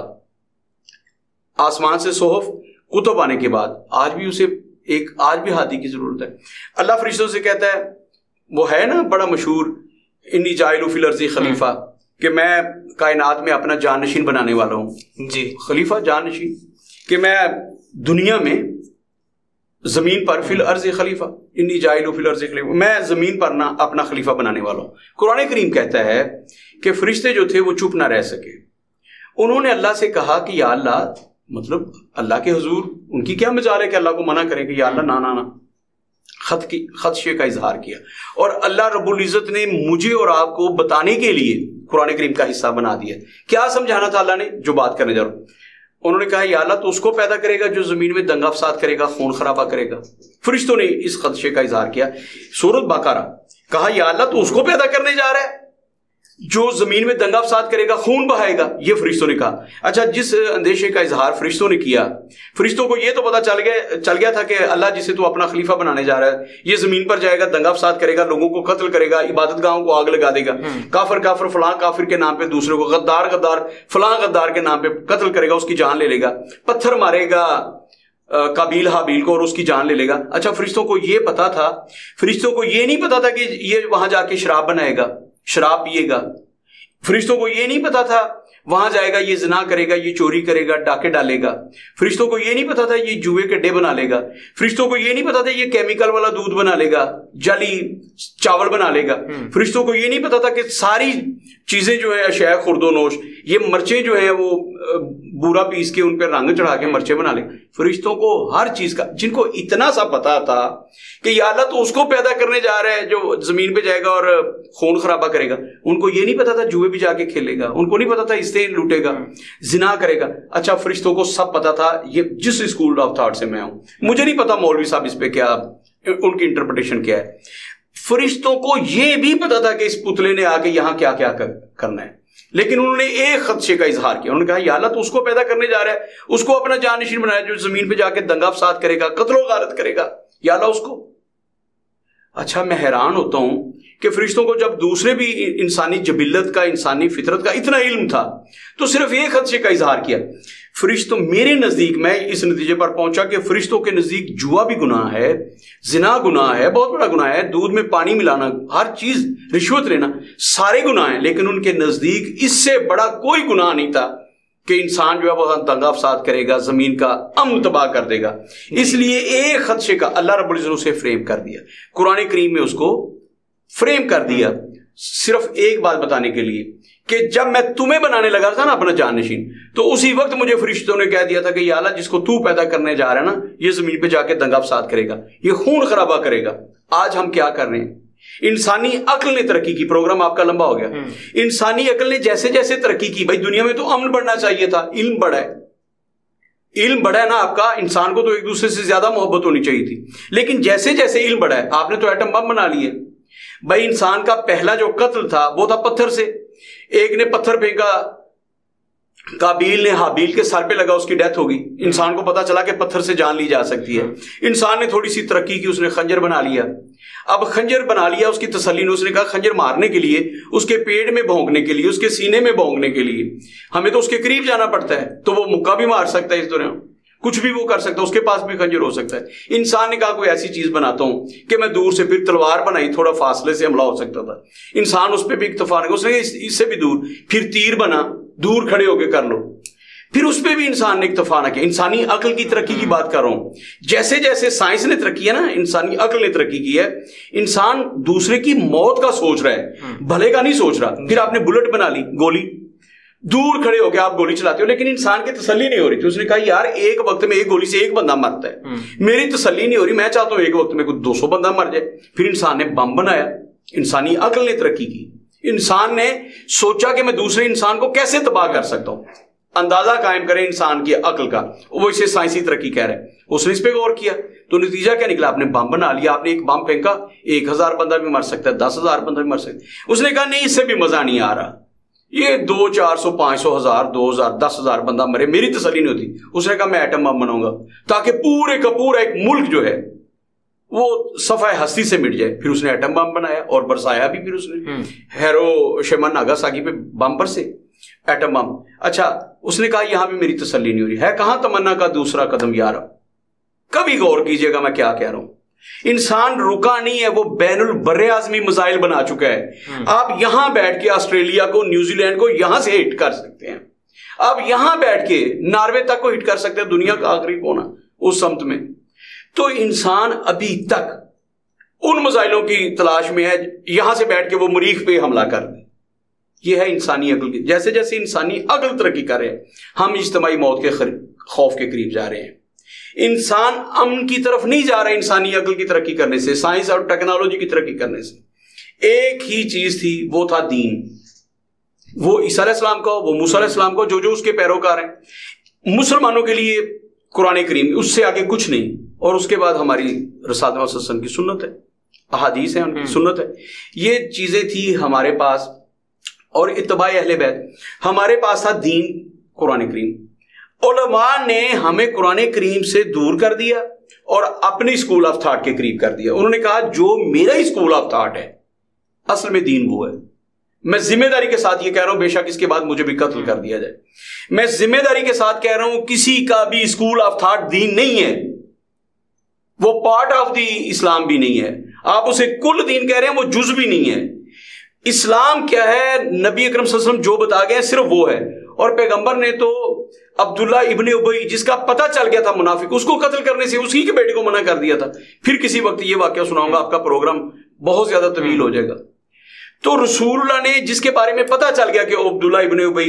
آسمان سے صحف کتب آنے کے بعد, آج بھی اسے ایک آج بھی ہاتھی کی ضرورت ہے. اللہ فرشتوں سے کہتا ہے, وہ ہے نا بڑا مشہور, انی جاعل فی الارض خلیفہ, کہ میں کائنات میں اپنا جانشین بنانے والا ہوں. جی خلیفہ, جانشین, کہ میں دنیا میں زمین پر فی الارض خلیفہ, انی جاعل فی الارض خلیفہ, میں زمین پر نہ اپنا خلیفہ بنانے والا ہوں. قرآن کریم کہتا ہے کہ فرشتے جو تھے وہ چپ نہ رہ سکے. انہوں نے اللہ سے کہا کہ یا اللہ, مطلب اللہ کے حضور ان کی کیا مجال ہے کہ اللہ کو منع کریں کہ یا اللہ نا نا نا, خط کی خدشے کا اظہار کیا. اور اللہ رب العزت نے مجھے اور آپ کو بتانے کے لیے قرآن کریم کا حصہ بنا دیا. کیا سمجھانا تھا اللہ نے؟ جو بات کرنے جا رہا ہوں. انہوں نے کہا یا اللہ تو اس کو پیدا کرے گا جو زمین میں دنگا فساد کرے گا, خون خرابہ کرے گا. فرشتوں نے اس خدشے کا اظہار کیا. سورۃ بقرہ, کہا یا اللہ تو اس کو پیدا کرنے جا رہا ہے جو زمین میں دنگا فساد کرے گا, خون بہائے گا. یہ فرشتوں نے کہا. اچھا جس اندیشے کا اظہار فرشتوں نے کیا, فرشتوں کو یہ تو پتا چل گیا چل گیا تھا کہ اللہ جسے تو اپنا خلیفہ بنانے جا رہا ہے یہ زمین پر جائے گا, دنگا فساد کرے گا, لوگوں کو قتل کرے گا, عبادت گاہوں کو آگ لگا دے گا, کافر کافر فلاں کافر کے نام پہ دوسرے کو, غدار غدار فلاں غدار کے نام پہ قتل کرے گا, اس کی جان لے لے گا, پتھر مارے گا قابیل حابیل کو اور اس کی جان لے لے گا. اچھا فرشتوں کو یہ پتا تھا, فرشتوں کو یہ نہیں پتا تھا کہ یہ وہاں جا کے شراب بنائے گا, شراب پیے گا, فرشتوں کو یہ نہیں پتا تھا وہاں جائے گا یہ زنا کرے گا، یہ چوری کرے گا، ڈاکے ڈالے گا. فرشتوں کو یہ نہیں پتا تھا یہ جوئے کے ڈے بنا لے گا. فرشتوں کو یہ نہیں پتا تھا یہ کیمیکل والا دودھ بنا لے گا، جلی چاول بنا لے گا. فرشتوں کو یہ نہیں پتا تھا کہ ساری چیزیں جو ہیں اشیاء خرد و نوش، یہ مرچیں جو ہیں وہ بورا پیس کے ان پہ رنگ چڑھا کے مرچیں بنا لے. فرشتوں کو ہر چیز کا، جن کو اتنا سا پتا تھا کہ یا اللہ تو اس کو پیدا کرنے جا رہا ہے جو زمین پہ جائے گا اور خون خرابہ کرے گا، ان کو یہ نہیں پتا تھا جوئے بھی جا کے کھیلے گا، ان کو نہیں پتا تھا اس سے لوٹے گا، زنا کرے گا. اچھا فرشتوں کو سب پتا تھا. یہ جس اسکول آف تھاٹ سے میں ہوں، مجھے نہیں پتا مولوی صاحب اس پہ کیا ان کی انٹرپریٹیشن کیا ہے. فرشتوں کو یہ بھی پتا تھا کہ اس پتلے نے آ کے یہاں کیا کیا کرنا ہے، لیکن انہوں نے ایک خدشے کا اظہار کیا. انہوں نے کہا یا اللہ تو اس کو پیدا کرنے جا رہا ہے، اس کو اپنا جانشین بنایا جو زمین پہ جا کے دنگا فساد کرے گا، قتل و غارت کرے گا، یا اللہ اس کو. اچھا میں حیران ہوتا ہوں کہ فرشتوں کو جب دوسرے بھی انسانی جبلت کا، انسانی فطرت کا اتنا علم تھا تو صرف ایک خدشے کا اظہار کیا. فرشتوں میرے نزدیک، میں اس نتیجے پر پہنچا کہ فرشتوں کے نزدیک جوا بھی گناہ ہے، زنا گناہ ہے، بہت بڑا گناہ ہے، دودھ میں پانی ملانا، ہر چیز، رشوت لینا، سارے گناہ ہیں. لیکن ان کے نزدیک اس سے بڑا کوئی گناہ نہیں تھا کہ انسان جو ہے وہ دنگا فساد کرے گا، زمین کا امن تباہ کر دے گا. اس لیے ایک خدشے کا اللہ رب العزت سے فریم کر دیا، قرآن کریم میں اس کو فریم کر دیا، صرف ایک بات بتانے کے لیے کہ جب میں تمہیں بنانے لگا تھا نا اپنا جانشین، تو اسی وقت مجھے فرشتوں نے کہہ دیا تھا کہ یا اللہ جس کو تو پیدا کرنے جا رہا ہے نا، یہ زمین پہ جا کے دنگا فساد کرے گا، یہ خون خرابہ کرے گا. آج ہم کیا کر رہے ہیں؟ انسانی عقل نے ترقی کی. پروگرام آپ کا لمبا ہو گیا. انسانی عقل نے جیسے جیسے ترقی کی، بھائی دنیا میں تو امن بڑھنا چاہیے تھا، علم بڑھا ہے، علم بڑھا ہے نا آپ کا. انسان کو تو ایک دوسرے سے زیادہ محبت ہونی چاہیے تھی، لیکن جیسے جیسے علم بڑھا ہے، آپ نے تو ایٹم بم بنا لیے. بھائی انسان کا پہلا جو قتل تھا وہ تھا پتھر سے. ایک نے پتھر پھینکا، قابیل نے حابیل کے سر پہ لگا، اس کی ڈیتھ ہو گئی. انسان کو پتا چلا کہ پتھر سے جان لی جا سکتی ہے. انسان نے تھوڑی سی ترقی کی، اس نے خنجر بنا لیا. اب خنجر بنا لیا، اس کی تسلی نے، اس نے کہا خنجر مارنے کے لیے، اس کے پیٹ میں بھونکنے کے لیے، اس کے سینے میں بھونکنے کے لیے ہمیں تو اس کے قریب جانا پڑتا ہے. تو وہ مکہ بھی مار سکتا ہے، اس دنیا کچھ بھی وہ کر سکتا ہے، اس کے پاس بھی خنجر ہو سکتا ہے. انسان نے کہا کوئی ایسی چیز بناتا ہوں کہ میں دور سے، پھر تلوار بنائی، تھوڑا فاصلے سے حملہ ہو سکتا تھا. انسان اس پہ بھی اکتفا نہیں، اس نے اس سے بھی دور، پھر تیر بنا، دور کھڑے ہو کے کر لو. پھر اس پہ بھی انسان نے اکتفا نہ کیا. انسانی عقل کی ترقی کی بات کر رہا ہوں. جیسے جیسے سائنس نے ترقی ہے نا، انسانی عقل نے ترقی کی ہے. انسان دوسرے کی موت کا سوچ رہا ہے، بھلے کا نہیں سوچ رہا. پھر آپ نے بلٹ بنا لی، گولی، دور کھڑے ہو کے آپ گولی چلاتے ہو، لیکن انسان کی تسلی نہیں ہو رہی تھی. اس نے کہا یار ایک وقت میں ایک گولی سے ایک بندہ مرتا ہے، میری تسلی نہیں ہو رہی، میں چاہتا ہوں ایک وقت میں کوئی دو سو بندہ مر جائے. پھر انسان نے بم بنایا. انسانی عقل نے ترقی کی. انسان نے سوچا کہ میں دوسرے انسان کو کیسے تباہ کر سکتا ہوں. اندازہ قائم کریں انسان کی عقل کا، وہ اسے سائنسی ترقی کہہ رہا ہے. اس نے اس پہ غور کیا تو نتیجہ کیا نکلا؟ آپ نے بم بنا لیا. آپ نے ایک بم پھینکا، ایک ہزار بندہ بھی مر سکتا ہے، دس ہزار بندہ بھی مر سکتا ہے. اس نے کہا نہیں، اس سے بھی مزہ نہیں آ رہا، یہ دو چار سو پانچ سو ہزار دو ہزار دس ہزار بندہ مرے، میری تسلی نہیں ہوتی. اس نے کہا میں ایٹم بم بناؤں گا تاکہ پورے کا پورا ایک ملک جو ہے وہ صفحہ ہستی سے مٹ جائے. پھر اس نے ایٹم بم بنایا اور برسایا بھی. پھر اس نے ہیروشیما ناگاساکی پہ بم برسے، ایٹم بم. اچھا اس نے کہا یہاں بھی میری تسلی نہیں ہو رہی ہے، کہاں تمنا کا دوسرا قدم یارا. کبھی غور کیجئے گا میں کیا کہہ رہا ہوں. انسان رکا نہیں ہے، وہ بین البر اعظمی میزائل بنا چکا ہے. آپ یہاں بیٹھ کے آسٹریلیا کو، نیوزی لینڈ کو یہاں سے ہٹ کر سکتے ہیں. آپ یہاں بیٹھ کے ناروے تک کو ہٹ کر سکتے ہیں، دنیا کا آخری کونا اس سمت میں. تو انسان ابھی تک ان میزائلوں کی تلاش میں ہے، یہاں سے بیٹھ کے وہ مریخ پہ حملہ کر دیں. یہ ہے انسانی عقل کی. جیسے جیسے انسانی عقل ترقی کر رہے ہیں، ہم اجتماعی موت کے خوف کے قریب جا رہے ہیں. انسان امن کی طرف نہیں جا رہا انسانی عقل کی ترقی کرنے سے، سائنس اور ٹیکنالوجی کی ترقی کرنے سے. ایک ہی چیز تھی، وہ تھا دین. وہ عیسیٰ علیہ السلام کا، وہ موسیٰ علیہ السلام کا، جو جو اس کے پیروکار ہیں. مسلمانوں کے لیے قرآن کریم، اس سے آگے کچھ نہیں. اور اس کے بعد ہماری رسالت محمد صلی اللہ علیہ وسلم کی سنت ہے، احادیث ہیں ان کی، سنت ہے. یہ چیزیں تھی ہمارے پاس. اور اتباع اہل بیت. ہمارے پاس تھا دین، قرآن کریم. علماء نے ہمیں قرآن کریم سے دور کر دیا اور اپنے اسکول آف تھاٹ کے قریب کر دیا. انہوں نے کہا جو میرا اسکول آف تھاٹ ہے اصل میں دین وہ ہے. میں ذمہ داری کے ساتھ یہ کہہ رہا ہوں، بے شک اس کے بعد مجھے بھی قتل کر دیا جائے، میں ذمہ داری کے ساتھ کہہ رہا ہوں کسی کا بھی اسکول آف تھاٹ دین نہیں ہے، وہ پارٹ آف دی اسلام بھی نہیں ہے. آپ اسے کل دین کہہ رہے ہیں، وہ جز بھی نہیں ہے. اسلام کیا ہے، نبی اکرم صلی اللہ علیہ وسلم جو بتا گئے صرف وہ ہے. اور پیغمبر نے تو عبداللہ ابن ابی جس کا پتہ چل گیا تھا منافق، اس کو قتل کرنے سے اسی کے بیٹے کو منع کر دیا تھا. پھر کسی وقت یہ واقعہ سناؤں گا، آپ کا پروگرام بہت زیادہ طویل ہو جائے گا. تو رسول اللہ نے جس کے بارے میں پتہ چل گیا کہ عبداللہ ابن ابی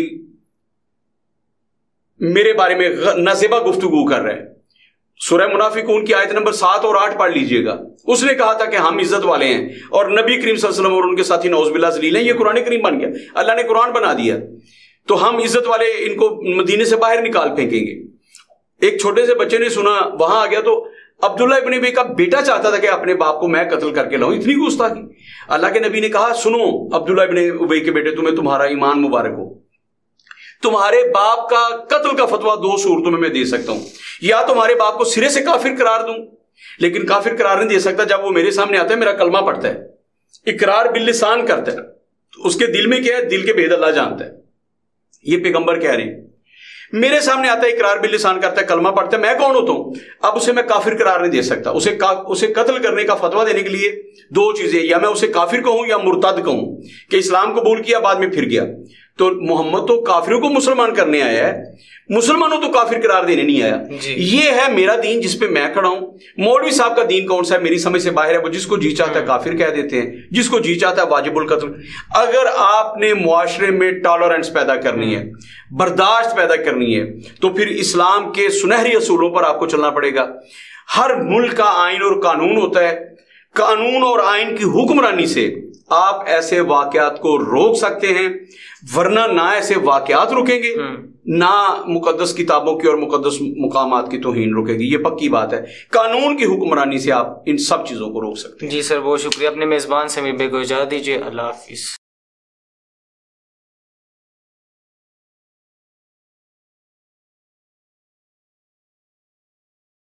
میرے بارے میں نازیبہ گفتگو کر رہا ہے، سورہ منافقون کی آیت نمبر سات اور آٹھ پڑھ لیجئے گا. اس نے کہا تھا کہ ہم عزت والے ہیں اور نبی کریم صلی اللہ علیہ وسلم اور ان کے ساتھی نعوذ باللہ ذلیل ہیں. یہ قرآن کریم بن گیا، اللہ نے قرآن بنا دیا، تو ہم عزت والے ان کو مدینے سے باہر نکال پھینکیں گے. ایک چھوٹے سے بچے نے سنا، وہاں آ گیا، تو عبداللہ ابن ابی کا بیٹا چاہتا تھا کہ اپنے باپ کو میں قتل کر کے لاؤں. اتنی گستاخی. اللہ کے نبی نے کہا سنو عبداللہ ابن ابی کے بیٹے، تمہیں تمہارا ایمان مبارک ہو، تمہارے باپ کا قتل کا فتویٰ دو صورتوں میں میں دے سکتا ہوں. یا تمہارے باپ کو سرے سے کافر قرار دوں، لیکن کافر قرار نہیں دے سکتا جب وہ میرے سامنے آتا ہے، میرا کلمہ پڑھتا ہے، اقرار باللسان کرتا ہے، اس کے دل میں کیا ہے، دل کے بھید اللہ جانتا ہے. یہ پیغمبر کہہ رہے ہیں، میرے سامنے آتا ہے، اقرار باللسان کرتا ہے، کلمہ پڑھتا ہے، میں کون ہوتا ہوں؟ اب اسے میں کافر قرار نہیں دے سکتا. اسے اسے قتل کرنے کا فتویٰ دینے کے لیے دو چیزیں، یا میں اسے کافر کہوں یا مرتد کہوں کہ اسلام قبول کیا بعد میں پھر گیا. تو محمد تو کافروں کو مسلمان کرنے آیا ہے، مسلمانوں تو کافر قرار دینے نہیں آیا. جی. یہ ہے میرا دین جس پہ میں کھڑا ہوں. مولوی صاحب کا دین کون سا ہے؟ میری سمجھ سے باہر ہے. وہ جس کو جی چاہتا ہے کافر کہہ دیتے ہیں، جس کو جی چاہتا ہے واجب القتل. اگر آپ نے معاشرے میں ٹالرنس پیدا کرنی ہے، برداشت پیدا کرنی ہے، تو پھر اسلام کے سنہری اصولوں پر آپ کو چلنا پڑے گا. ہر ملک کا آئین اور قانون ہوتا ہے، قانون اور آئین کی حکمرانی سے آپ ایسے واقعات کو روک سکتے ہیں، ورنہ نہ ایسے واقعات رکیں گے، نہ مقدس کتابوں کی اور مقدس مقامات کی توہین رکے گی. یہ پکی بات ہے. قانون کی حکمرانی سے آپ ان سب چیزوں کو روک سکتے ہیں. جی سر، بہت شکریہ. اپنے میزبان سمیر بھائی کو اجازت دیجیے. اللہ حافظ.